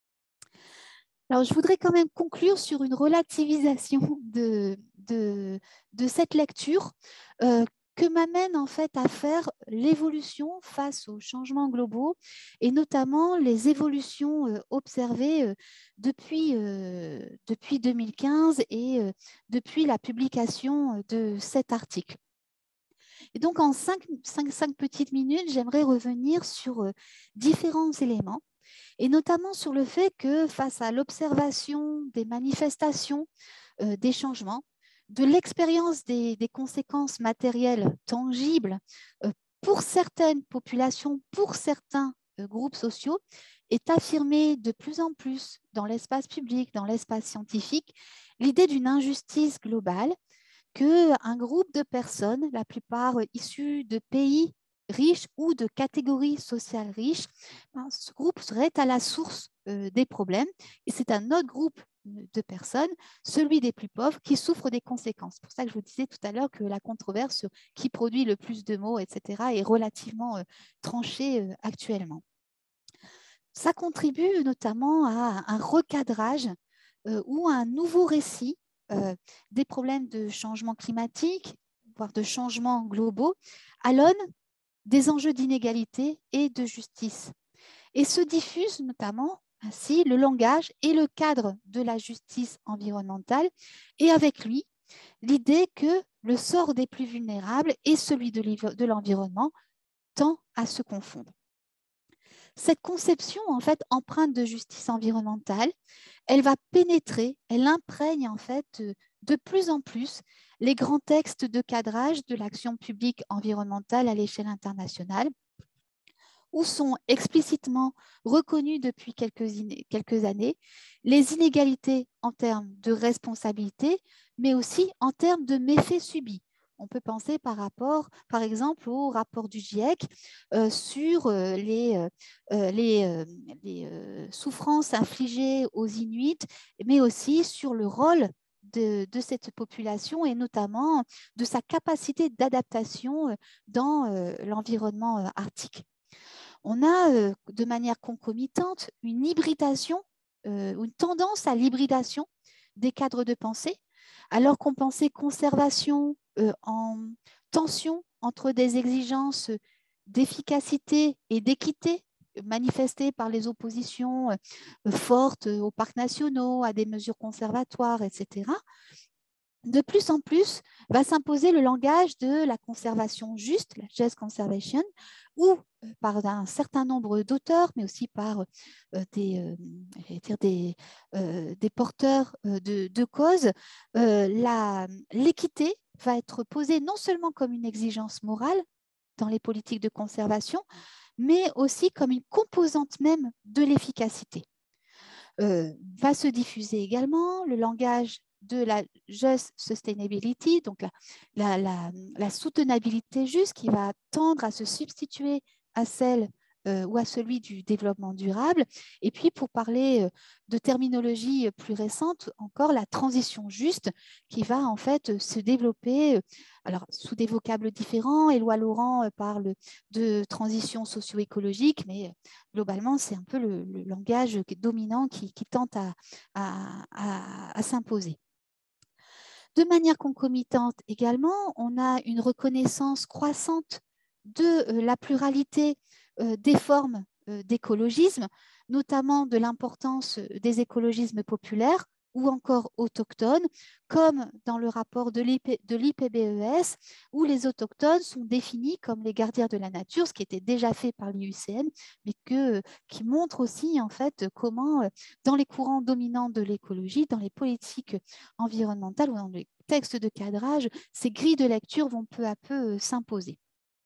Alors, je voudrais quand même conclure sur une relativisation de, de, de cette lecture euh, que m'amène en fait à faire l'évolution face aux changements globaux et notamment les évolutions euh, observées euh, depuis, euh, depuis deux mille quinze et euh, depuis la publication de cet article. Et donc, en cinq, cinq, cinq petites minutes, j'aimerais revenir sur euh, différents éléments, et notamment sur le fait que face à l'observation des manifestations, euh, des changements, de l'expérience des, des conséquences matérielles tangibles euh, pour certaines populations, pour certains euh, groupes sociaux, est affirmée de plus en plus dans l'espace public, dans l'espace scientifique, l'idée d'une injustice globale, qu'un groupe de personnes, la plupart issues de pays riches ou de catégories sociales riches, ce groupe serait à la source euh, des problèmes et c'est un autre groupe de personnes, celui des plus pauvres, qui souffrent des conséquences. C'est pour ça que je vous disais tout à l'heure que la controverse sur qui produit le plus de mots, et cetera, est relativement euh, tranchée euh, actuellement. Ça contribue notamment à un recadrage euh, ou à un nouveau récit euh, des problèmes de changement climatique, voire de changements globaux, à l'aune des enjeux d'inégalité et de justice. Et se diffuse notamment ainsi le langage et le cadre de la justice environnementale, et avec lui l'idée que le sort des plus vulnérables et celui de l'environnement tend à se confondre. Cette conception, en fait, empreinte de justice environnementale, elle va pénétrer, elle imprègne en fait de plus en plus les grands textes de cadrage de l'action publique environnementale à l'échelle internationale, où sont explicitement reconnues depuis quelques, quelques années les inégalités en termes de responsabilité, mais aussi en termes de méfaits subis. On peut penser par rapport, par exemple, au rapport du GIEC euh, sur euh, les, euh, les, euh, les euh, souffrances infligées aux Inuits, mais aussi sur le rôle de, de cette population et notamment de sa capacité d'adaptation dans euh, l'environnement euh, arctique. On a euh, de manière concomitante une hybridation, euh, une tendance à l'hybridation des cadres de pensée, alors qu'on pensait conservation euh, en tension entre des exigences d'efficacité et d'équité manifestées par les oppositions euh, fortes aux parcs nationaux, à des mesures conservatoires, et cetera. De plus en plus va s'imposer le langage de la conservation juste, la just conservation, où euh, par un certain nombre d'auteurs, mais aussi par euh, des, euh, dire des, euh, des porteurs euh, de, de causes, euh, l'équité va être posée non seulement comme une exigence morale dans les politiques de conservation, mais aussi comme une composante même de l'efficacité. Euh, va se diffuser également le langage de la just sustainability, donc la, la, la, la soutenabilité juste qui va tendre à se substituer à celle euh, ou à celui du développement durable. Et puis, pour parler euh, de terminologie plus récente, encore la transition juste qui va en fait se développer, euh, alors sous des vocables différents. Éloi Laurent euh, parle de transition socio-écologique, mais globalement, c'est un peu le, le langage dominant qui, qui tente à, à, à, à s'imposer. De manière concomitante également, on a une reconnaissance croissante de euh, la pluralité euh, des formes euh, d'écologisme, notamment de l'importance des écologismes populaires ou encore autochtones, comme dans le rapport de l'I P B E S, où les autochtones sont définis comme les gardiens de la nature, ce qui était déjà fait par l'I U C N, mais que, qui montre aussi en fait comment, dans les courants dominants de l'écologie, dans les politiques environnementales ou dans les textes de cadrage, ces grilles de lecture vont peu à peu s'imposer.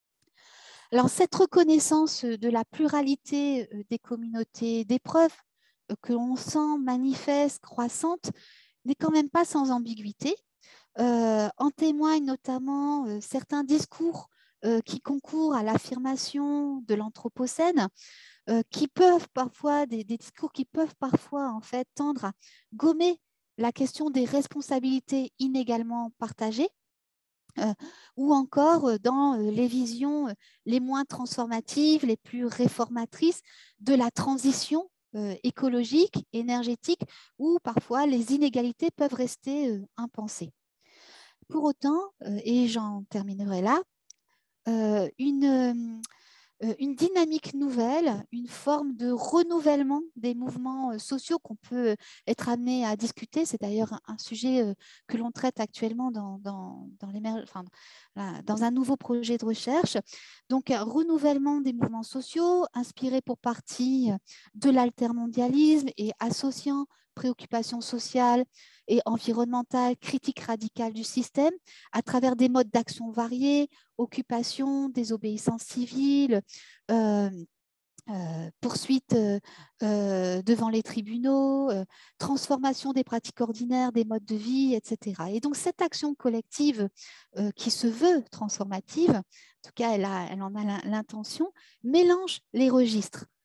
Alors, cette reconnaissance de la pluralité des communautés d'épreuves que l'on sent manifeste, croissante, n'est quand même pas sans ambiguïté. Euh, en témoignent notamment euh, certains discours euh, qui concourent à l'affirmation de l'anthropocène, euh, qui peuvent parfois, des, des discours qui peuvent parfois en fait tendre à gommer la question des responsabilités inégalement partagées, euh, ou encore dans les visions les moins transformatives, les plus réformatrices de la transition euh, écologique, énergétique, où parfois les inégalités peuvent rester euh, impensées. Pour autant, euh, et j'en terminerai là, euh, une, euh, une dynamique nouvelle, une forme de renouvellement des mouvements euh, sociaux qu'on peut être amené à discuter. C'est d'ailleurs un, un sujet euh, que l'on traite actuellement dans, dans, dans, enfin, dans un nouveau projet de recherche. Donc, un renouvellement des mouvements sociaux, inspiré pour partie de l'altermondialisme et associant préoccupations sociales et environnementales, critique radicale du système, à travers des modes d'action variés, occupation, désobéissance civile, euh, euh, poursuite euh, euh, devant les tribunaux, euh, transformation des pratiques ordinaires, des modes de vie, et cetera. Et donc, cette action collective euh, qui se veut transformative, en tout cas, elle, a, elle en a l'intention, mélange les registres.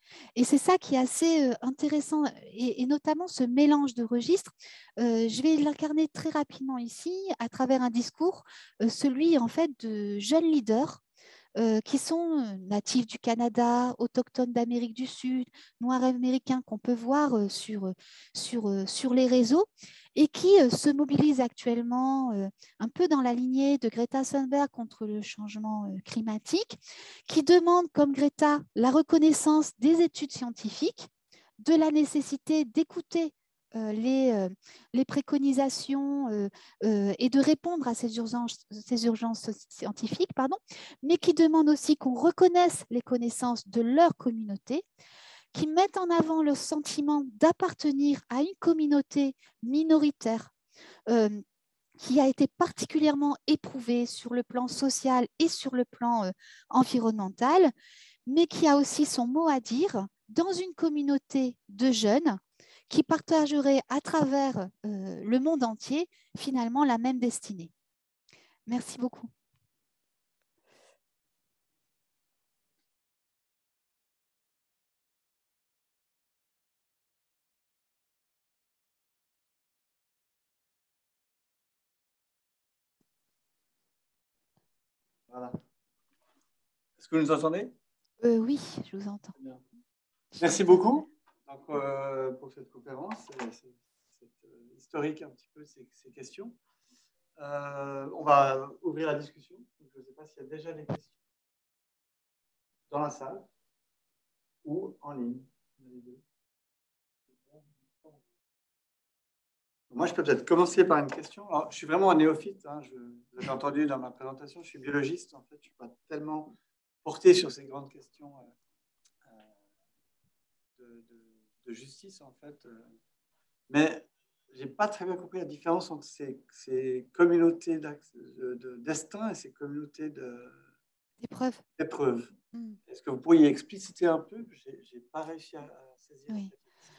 Et c'est ça qui est assez intéressant, et, et notamment ce mélange de registres. Euh, je vais l'incarner très rapidement ici, à travers un discours, euh, celui en fait de jeunes leaders euh, qui sont natifs du Canada, autochtones d'Amérique du Sud, noirs américains qu'on peut voir euh, sur, sur, euh, sur les réseaux et qui euh, se mobilisent actuellement euh, un peu dans la lignée de Greta Thunberg contre le changement euh, climatique, qui demandent, comme Greta, la reconnaissance des études scientifiques, de la nécessité d'écouter euh, les, euh, les préconisations euh, euh, et de répondre à ces urgences, ces urgences scientifiques, pardon, mais qui demandent aussi qu'on reconnaisse les connaissances de leur communauté, qui mettent en avant le sentiment d'appartenir à une communauté minoritaire euh, qui a été particulièrement éprouvée sur le plan social et sur le plan euh, environnemental, mais qui a aussi son mot à dire dans une communauté de jeunes qui partageraient à travers euh, le monde entier finalement la même destinée. Merci beaucoup. Voilà. Est-ce que vous nous entendez? euh, Oui, je vous entends. Bien. Merci beaucoup donc, euh, pour cette conférence. C'est euh, historique un petit peu ces, ces questions. Euh, on va ouvrir la discussion. Je ne sais pas s'il y a déjà des questions dans la salle ou en ligne. Les deux. Moi, je peux peut-être commencer par une question. Alors, je suis vraiment un néophyte. Hein. Je, vous avez entendu dans ma présentation, je suis biologiste. En fait, je ne suis pas tellement porté sur ces grandes questions euh, de, de, de justice, en fait. Mais je n'ai pas très bien compris la différence entre ces, ces communautés de, de destin et ces communautés d'épreuves. d'épreuves. Mm. Est-ce que vous pourriez expliciter un peu? Je n'ai pas réussi à, à saisir. Oui.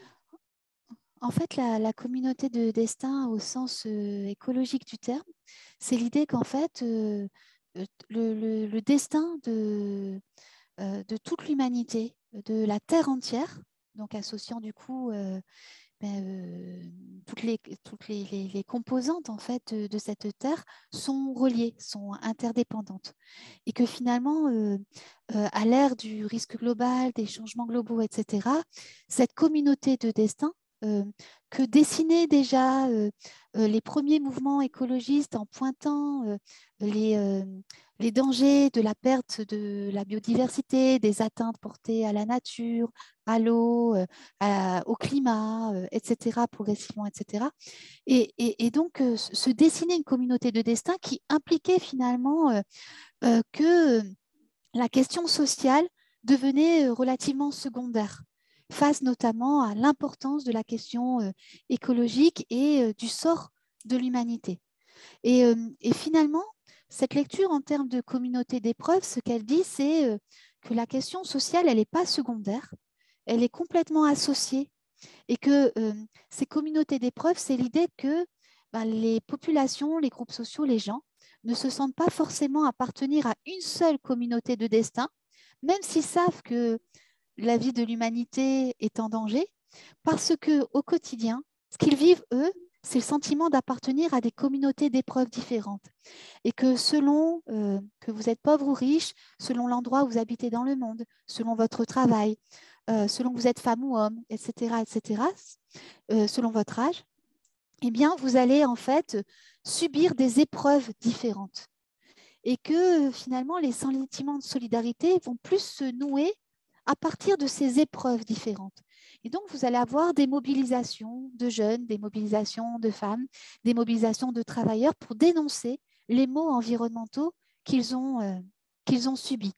En fait, la, la communauté de destin au sens euh, écologique du terme, c'est l'idée qu'en fait, euh, le, le, le destin de, euh, de toute l'humanité, de la Terre entière, donc associant du coup euh, ben, euh, toutes, les, toutes les, les, les composantes en fait de, de cette Terre sont reliées, sont interdépendantes. Et que finalement, euh, euh, à l'ère du risque global, des changements globaux, et cetera, cette communauté de destin, Euh, que dessinaient déjà euh, euh, les premiers mouvements écologistes en pointant euh, les, euh, les dangers de la perte de la biodiversité, des atteintes portées à la nature, à l'eau, euh, à, au climat, euh, et cetera, progressivement, et cetera. Et, et, et donc, euh, se dessiner une communauté de destin qui impliquait finalement euh, euh, que la question sociale devenait relativement secondaire, face notamment à l'importance de la question euh, écologique et euh, du sort de l'humanité. Et, euh, et finalement, cette lecture en termes de communauté d'épreuves, ce qu'elle dit, c'est euh, que la question sociale, elle n'est pas secondaire, elle est complètement associée et que euh, ces communautés d'épreuves, c'est l'idée que ben, les populations, les groupes sociaux, les gens ne se sentent pas forcément appartenir à une seule communauté de destin, même s'ils savent que la vie de l'humanité est en danger, parce qu'au quotidien, ce qu'ils vivent, eux, c'est le sentiment d'appartenir à des communautés d'épreuves différentes. Et que selon euh, que vous êtes pauvre ou riche, selon l'endroit où vous habitez dans le monde, selon votre travail, euh, selon que vous êtes femme ou homme, et cetera, et cetera, euh, selon votre âge, eh bien, vous allez en fait subir des épreuves différentes. Et que finalement, les sentiments de solidarité vont plus se nouer à partir de ces épreuves différentes. Et donc, vous allez avoir des mobilisations de jeunes, des mobilisations de femmes, des mobilisations de travailleurs pour dénoncer les maux environnementaux qu'ils ont, euh, qu'ils ont subis.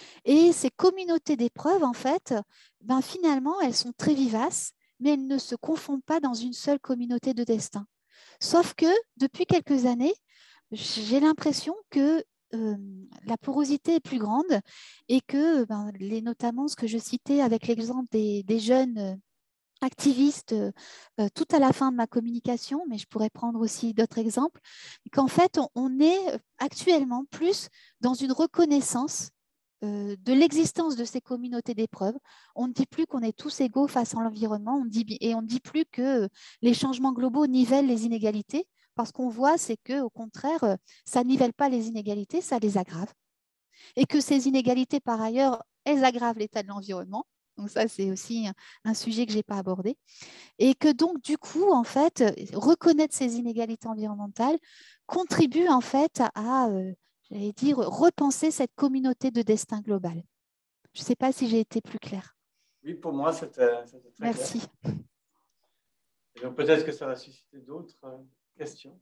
Et ces communautés d'épreuves, en fait, ben, finalement, elles sont très vivaces, mais elles ne se confondent pas dans une seule communauté de destin. Sauf que, depuis quelques années, j'ai l'impression que euh, la porosité est plus grande et que, ben, les, notamment ce que je citais avec l'exemple des, des jeunes euh, activistes euh, tout à la fin de ma communication, mais je pourrais prendre aussi d'autres exemples, qu'en fait, on, on est actuellement plus dans une reconnaissance euh, de l'existence de ces communautés d'épreuves. On ne dit plus qu'on est tous égaux face à l'environnement, on dit, et on ne dit plus que les changements globaux nivellent les inégalités, parce qu'on voit, c'est qu'au contraire, ça ne nivelle pas les inégalités, ça les aggrave. Et que ces inégalités, par ailleurs, elles aggravent l'état de l'environnement. Donc ça, c'est aussi un, un sujet que je n'ai pas abordé. Et que donc, du coup, en fait, reconnaître ces inégalités environnementales contribue en fait à, euh, j'allais dire, repenser cette communauté de destin global. Je ne sais pas si j'ai été plus claire. Oui, pour moi, c'était très Merci. clair. Merci. Et donc, peut-être que ça va susciter d'autres euh, questions.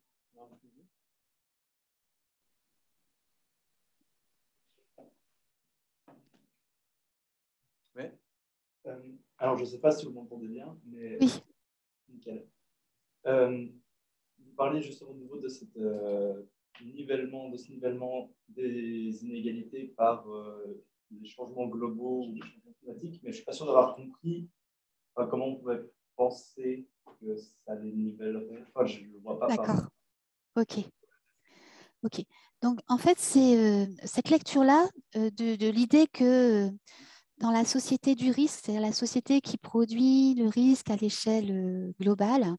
Oui. Euh, alors, je ne sais pas si vous m'entendez bien, mais... Oui. Nickel. Euh, vous parlez justement au niveau de, cette, euh, nivellement, de ce nivellement des inégalités par euh, les changements globaux ou les changements climatiques, mais je ne suis pas sûr d'avoir compris enfin, comment on pouvait penser que ça les nivellerait. Enfin, je ne le vois pas. D'accord. Ok. Ok. Donc, en fait, c'est euh, cette lecture-là euh, de, de l'idée que euh, dans la société du risque, c'est la société qui produit le risque à l'échelle euh, globale,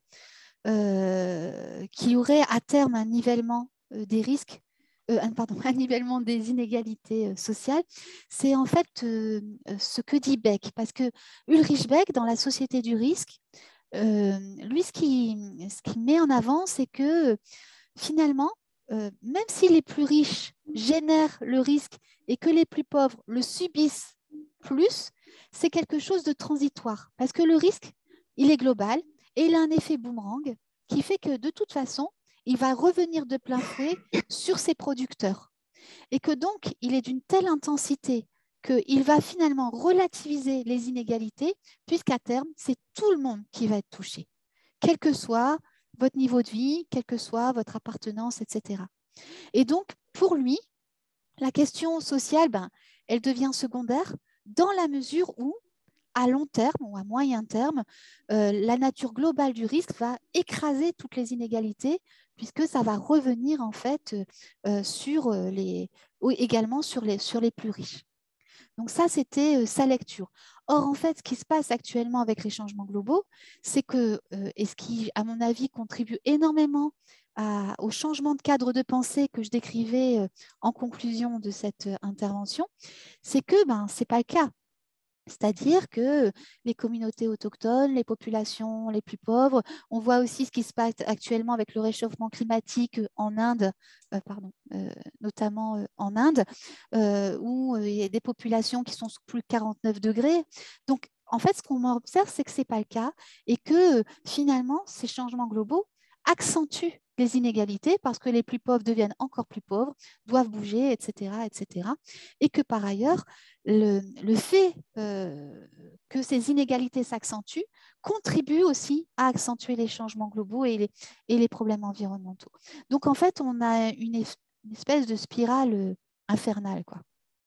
euh, qu'il y aurait à terme un nivellement euh, des risques, euh, un, pardon, un nivellement des inégalités euh, sociales, c'est en fait euh, ce que dit Beck. Parce que Ulrich Beck, dans la société du risque, euh, lui, ce qu'il ce qui met en avant, c'est que finalement, euh, même si les plus riches génèrent le risque et que les plus pauvres le subissent plus, c'est quelque chose de transitoire. Parce que le risque, il est global et il a un effet boomerang qui fait que de toute façon, il va revenir de plein fouet sur ses producteurs. Et que donc, il est d'une telle intensité qu'il va finalement relativiser les inégalités, puisqu'à terme, c'est tout le monde qui va être touché, quel que soit votre niveau de vie, quelle que soit votre appartenance, et cetera. Et donc, pour lui, la question sociale, ben, elle devient secondaire dans la mesure où, à long terme ou à moyen terme, euh, la nature globale du risque va écraser toutes les inégalités puisque ça va revenir en fait euh, sur les, ou également sur les, sur les plus riches. Donc ça, c'était euh, sa lecture. Or, en fait, ce qui se passe actuellement avec les changements globaux, c'est que, euh, et ce qui, à mon avis, contribue énormément à, au changement de cadre de pensée que je décrivais euh, en conclusion de cette euh, intervention, c'est que ben, ce n'est pas le cas. C'est-à-dire que les communautés autochtones, les populations les plus pauvres, on voit aussi ce qui se passe actuellement avec le réchauffement climatique en Inde, euh, pardon, euh, notamment euh, en Inde, euh, où euh, il y a des populations qui sont sous plus de quarante-neuf degrés. Donc, en fait, ce qu'on observe, c'est que ce n'est pas le cas et que finalement, ces changements globaux accentuent les inégalités parce que les plus pauvres deviennent encore plus pauvres, doivent bouger, et cetera, et cetera. Et que par ailleurs, le, le fait euh, que ces inégalités s'accentuent contribue aussi à accentuer les changements globaux et les, et les problèmes environnementaux. Donc, en fait, on a une, une espèce de spirale infernale, quoi.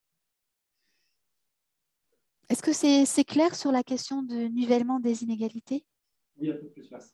Est-ce que c'est c'est clair sur la question de nivellement des inégalités? Oui, un peu plus, merci.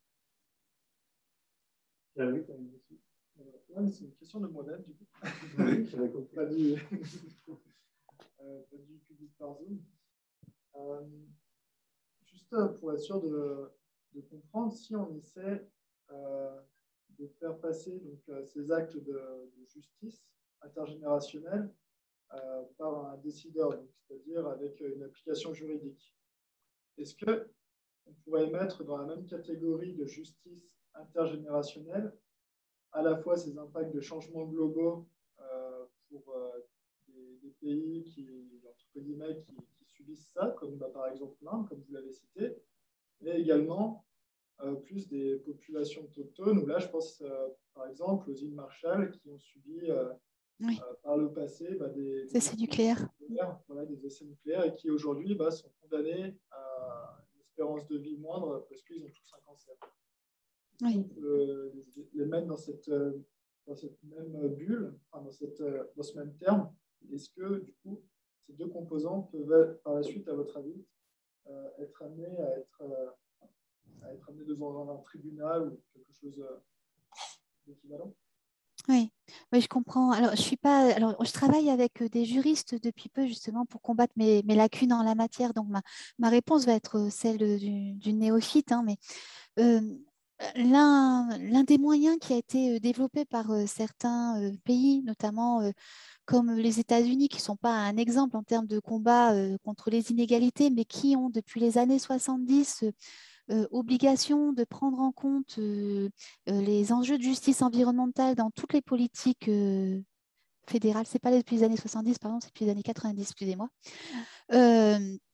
Ah oui, ouais, c'est une question de modèle, du coup. Oui, je l'ai compris. Pas du, euh, pas du public par Zoom. Euh, juste pour être sûr de, de comprendre, si on essaie euh, de faire passer donc, euh, ces actes de, de justice intergénérationnelle euh, par un décideur, c'est-à-dire avec une application juridique, est-ce qu'on pourrait mettre dans la même catégorie de justice intergénérationnelle à la fois ces impacts de changements globaux euh, pour euh, des, des pays qui, entre guillemets, qui, qui subissent ça, comme bah, par exemple l'Inde, comme vous l'avez cité, mais également euh, plus des populations autochtones, où là, je pense euh, par exemple aux îles Marshall qui ont subi euh, oui. euh, par le passé bah, des, des, essais nucléaires. nucléaires, voilà, des essais nucléaires et qui aujourd'hui bah, sont condamnés à une espérance de vie moindre parce qu'ils ont tous un cancer. Oui. Euh, les mettre dans cette, euh, dans cette même bulle, enfin, dans, cette, euh, dans ce même terme, est-ce que du coup ces deux composants peuvent par la suite, à votre avis, euh, être amenés à être, euh, à être amenés devant un tribunal ou quelque chose euh, d'équivalent? Oui, oui, je comprends. Alors, je suis pas. Alors, je travaille avec des juristes depuis peu justement pour combattre mes, mes lacunes en la matière. Donc, ma, ma réponse va être celle du, du néophyte, hein, mais euh, l'un, l'un des moyens qui a été développé par euh, certains euh, pays, notamment euh, comme les États-Unis, qui ne sont pas un exemple en termes de combat euh, contre les inégalités, mais qui ont depuis les années soixante-dix euh, euh, obligation de prendre en compte euh, euh, les enjeux de justice environnementale dans toutes les politiques euh, fédérales. Ce n'est pas depuis les années soixante-dix, pardon, c'est depuis les années quatre-vingt-dix, excusez-moi. Euh,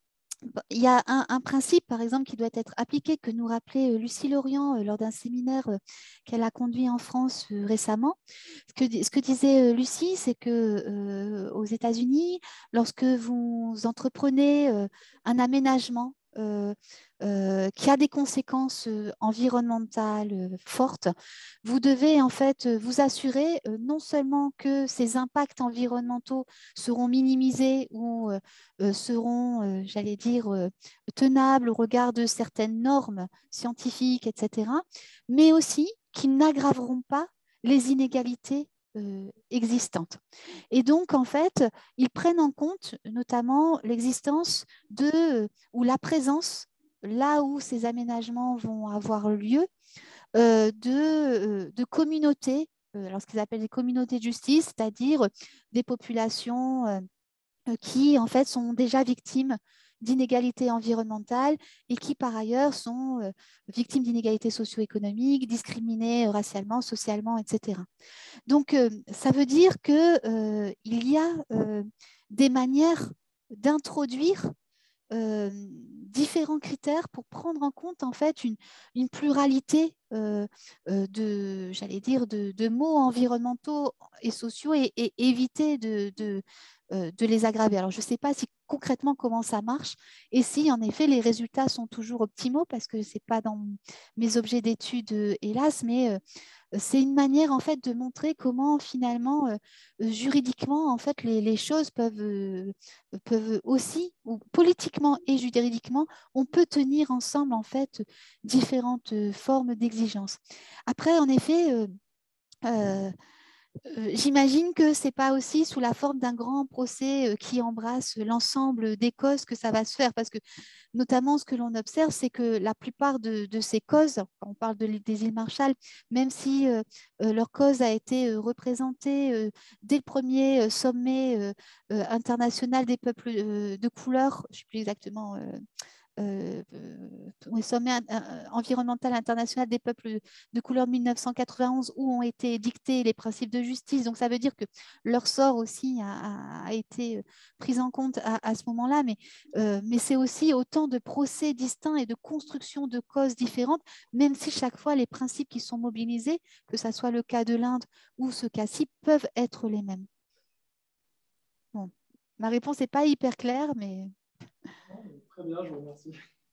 il y a un, un, principe, par exemple, qui doit être appliqué, que nous rappelait euh, Lucie Lorient euh, lors d'un séminaire euh, qu'elle a conduit en France euh, récemment. Ce que, ce que disait euh, Lucie, c'est que euh, aux États-Unis, lorsque vous entreprenez euh, un aménagement euh, euh, qui a des conséquences euh, environnementales euh, fortes, vous devez en fait euh, vous assurer euh, non seulement que ces impacts environnementaux seront minimisés ou euh, euh, seront, euh, j'allais dire, euh, tenables au regard de certaines normes scientifiques, et cetera, mais aussi qu'ils n'aggraveront pas les inégalités euh, existantes. Et donc, en fait, ils prennent en compte notamment l'existence de, ou la présence, là où ces aménagements vont avoir lieu, euh, de, euh, de communautés, euh, alors ce qu'ils appellent des communautés de justice, c'est-à-dire des populations euh, qui en fait sont déjà victimes d'inégalités environnementales et qui par ailleurs sont euh, victimes d'inégalités socio-économiques, discriminées racialement, socialement, et cetera. Donc euh, ça veut dire qu'il euh, y a euh, des manières d'introduire euh, différents critères pour prendre en compte en fait une, une pluralité euh, euh, de, j'allais dire, de, de mots environnementaux et sociaux et, et éviter de, de, euh, de les aggraver. Alors je ne sais pas si concrètement comment ça marche et si en effet les résultats sont toujours optimaux parce que ce n'est pas dans mes objets d'études, euh, hélas, mais euh, c'est une manière en fait de montrer comment finalement euh, juridiquement en fait les, les choses peuvent, euh, peuvent aussi, ou politiquement et juridiquement, on peut tenir ensemble en fait différentes euh, formes d'exigence. Après, en effet, euh, euh, euh, j'imagine que ce n'est pas aussi sous la forme d'un grand procès euh, qui embrasse l'ensemble des causes que ça va se faire, parce que notamment ce que l'on observe, c'est que la plupart de, de ces causes, quand on parle de, des îles Marshall, même si euh, euh, leur cause a été euh, représentée euh, dès le premier euh, sommet euh, euh, international des peuples euh, de couleur, je ne sais plus exactement, euh, euh, euh, sommet euh, environnemental international des peuples de couleur mille neuf cent quatre-vingt-onze où ont été dictés les principes de justice. Donc ça veut dire que leur sort aussi a, a été pris en compte à, à ce moment-là, mais, euh, mais c'est aussi autant de procès distincts et de construction de causes différentes, même si chaque fois les principes qui sont mobilisés, que ce soit le cas de l'Inde ou ce cas-ci, peuvent être les mêmes. Bon. Ma réponse n'est pas hyper claire, mais... Très bien, je vous remercie.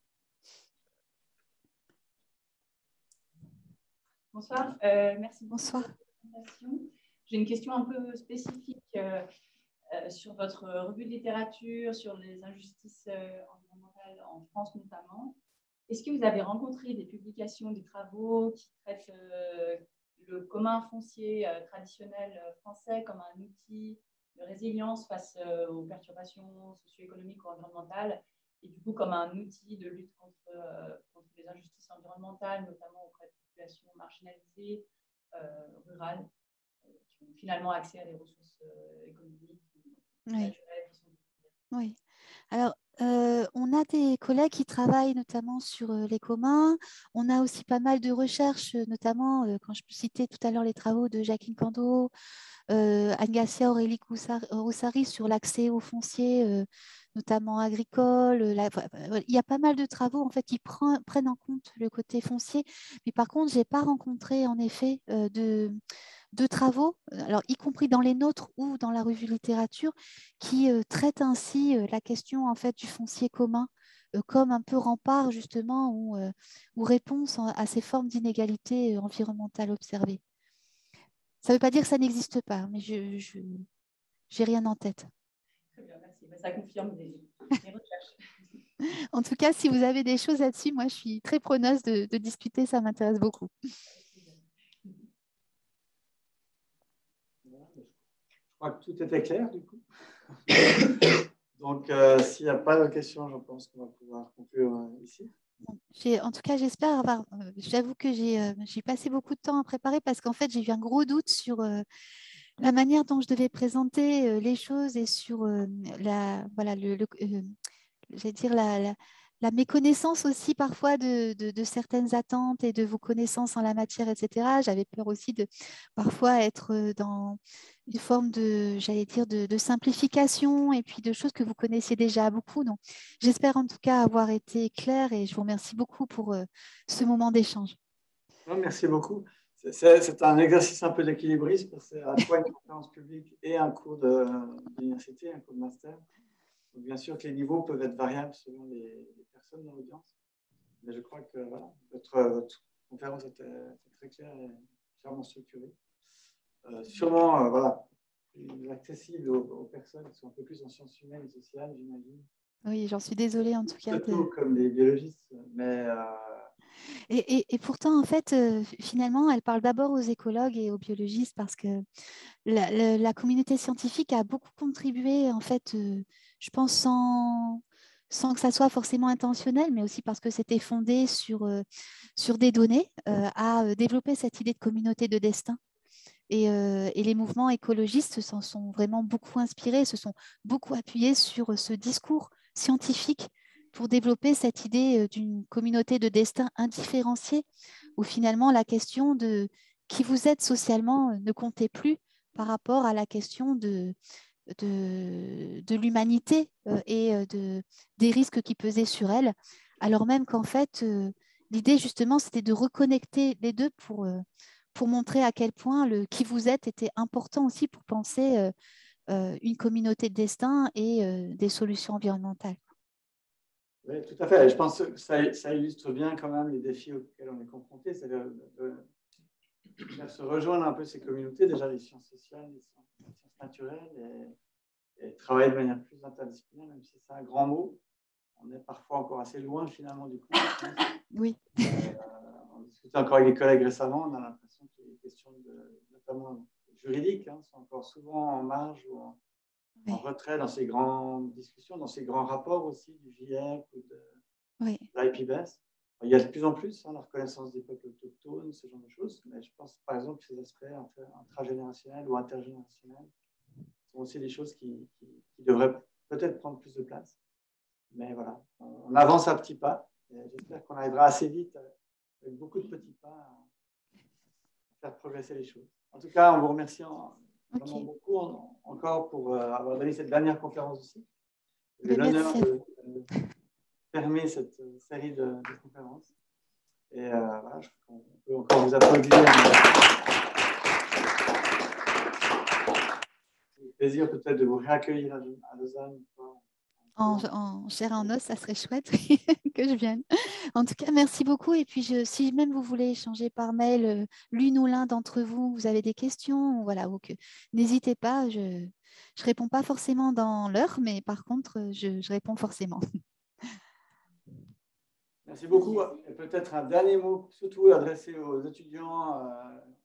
Bonsoir, euh, merci beaucoup Bonsoir. pour votre présentation. J'ai une question un peu spécifique euh, euh, sur votre revue de littérature, sur les injustices euh, environnementales en France notamment. Est-ce que vous avez rencontré des publications, des travaux qui traitent euh, le commun foncier euh, traditionnel français comme un outil de résilience face euh, aux perturbations socio-économiques ou environnementales, et du coup comme un outil de lutte contre, euh, contre les injustices environnementales, notamment auprès de populations marginalisées, euh, rurales, euh, qui ont finalement accès à des ressources euh, économiques ou Oui. naturelles qui sont... Oui. Alors, euh, on a des collègues qui travaillent notamment sur euh, les communs. On a aussi pas mal de recherches, euh, notamment, euh, quand je citais tout à l'heure les travaux de Jacqueline Cando, euh, Anne-Garcia Aurélie Roussari sur l'accès aux fonciers, euh, notamment agricole. La, il y a pas mal de travaux en fait, qui prend, prennent en compte le côté foncier. Mais par contre, je n'ai pas rencontré en effet euh, de, de travaux, alors, y compris dans les nôtres ou dans la revue littérature, qui euh, traitent ainsi euh, la question en fait, du foncier commun euh, comme un peu rempart justement ou, euh, ou réponse à ces formes d'inégalité environnementale observées. Ça ne veut pas dire que ça n'existe pas, mais je n'ai rien en tête. Très bien, merci. Ça confirme les, les recherches. En tout cas, si vous avez des choses là-dessus, moi, je suis très preneuse de, de discuter, ça m'intéresse beaucoup. crois que tout était clair, du coup. Donc, euh, s'il n'y a pas de questions, je pense qu'on va pouvoir conclure euh, ici. En tout cas, j'espère avoir. Euh, J'avoue que j'ai euh, j'ai passé beaucoup de temps à préparer parce qu'en fait, j'ai eu un gros doute sur euh, la manière dont je devais présenter euh, les choses et sur euh, la, voilà, le, le, euh, j'allais dire la, la, la méconnaissance aussi parfois de, de, de certaines attentes et de vos connaissances en la matière, et cetera. J'avais peur aussi de parfois être dans une forme de, j'allais dire, de, de simplification et puis de choses que vous connaissiez déjà beaucoup. Donc, j'espère en tout cas avoir été claire et je vous remercie beaucoup pour euh, ce moment d'échange. Non, merci beaucoup. C'est un exercice un peu d'équilibrisme, parce que c'est à la fois une conférence publique et un cours d'université, un cours de master. Donc, bien sûr que les niveaux peuvent être variables selon les, les personnes dans l'audience. Mais je crois que voilà, votre, votre conférence était, était très claire et clairement structurée. Euh, sûrement, euh, voilà, plus accessible aux, aux personnes qui sont un peu plus en sciences humaines et sociales, j'imagine. Oui, j'en suis désolée en tout cas. Surtout De... comme des biologistes, mais... Euh, Et, et, et pourtant, en fait, euh, finalement, elle parle d'abord aux écologues et aux biologistes parce que la, la, la communauté scientifique a beaucoup contribué, en fait, euh, je pense, sans, sans que ça soit forcément intentionnel, mais aussi parce que c'était fondé sur, euh, sur des données, euh, à développer cette idée de communauté de destin. Et, euh, et les mouvements écologistes s'en sont vraiment beaucoup inspirés, se sont beaucoup appuyés sur ce discours scientifique pour développer cette idée d'une communauté de destin indifférenciée, où finalement la question de qui vous êtes socialement ne comptait plus par rapport à la question de, de, de l'humanité et de, des risques qui pesaient sur elle, alors même qu'en fait, l'idée justement, c'était de reconnecter les deux pour, pour montrer à quel point le qui vous êtes était important aussi pour penser une communauté de destin et des solutions environnementales. Oui, tout à fait. Je pense que ça, ça illustre bien quand même les défis auxquels on est confronté, c'est-à-dire de, de faire se rejoindre un peu ces communautés, déjà les sciences sociales, les sciences, les sciences naturelles, et, et travailler de manière plus interdisciplinaire, même si c'est un grand mot. On est parfois encore assez loin finalement du coup. Oui. Euh, on discutait encore avec des collègues récemment, on a l'impression que les questions de, notamment juridiques hein, sont encore souvent en marge ou en, oui. en retrait dans ces grandes discussions, dans ces grands rapports aussi du GIEC ou de, oui. de l'I P B E S. Il y a de plus en plus hein, la reconnaissance des peuples autochtones, ce genre de choses, mais je pense par exemple que ces aspects intragénérationnels ou intergénérationnels sont aussi des choses qui, qui, qui devraient peut-être prendre plus de place. Mais voilà, on avance à petits pas. J'espère qu'on arrivera assez vite, avec beaucoup de petits pas, à faire progresser les choses. En tout cas, on vous remercie en, okay. vraiment beaucoup en, encore pour euh, avoir donné cette dernière conférence aussi. J'ai l'honneur de, de fermer cette série de, de conférences. Et euh, voilà, je crois qu'on peut encore vous applaudir. C'est un plaisir peut-être de vous réaccueillir à Lausanne. En, en chair et en os, ça serait chouette que je vienne. En tout cas, merci beaucoup. Et puis, je, si même vous voulez échanger par mail, euh, l'une ou l'un d'entre vous, vous avez des questions, voilà, ou que n'hésitez pas. Je ne réponds pas forcément dans l'heure, mais par contre, je, je réponds forcément. Merci beaucoup. Et peut-être un dernier mot, surtout adressé aux étudiants euh,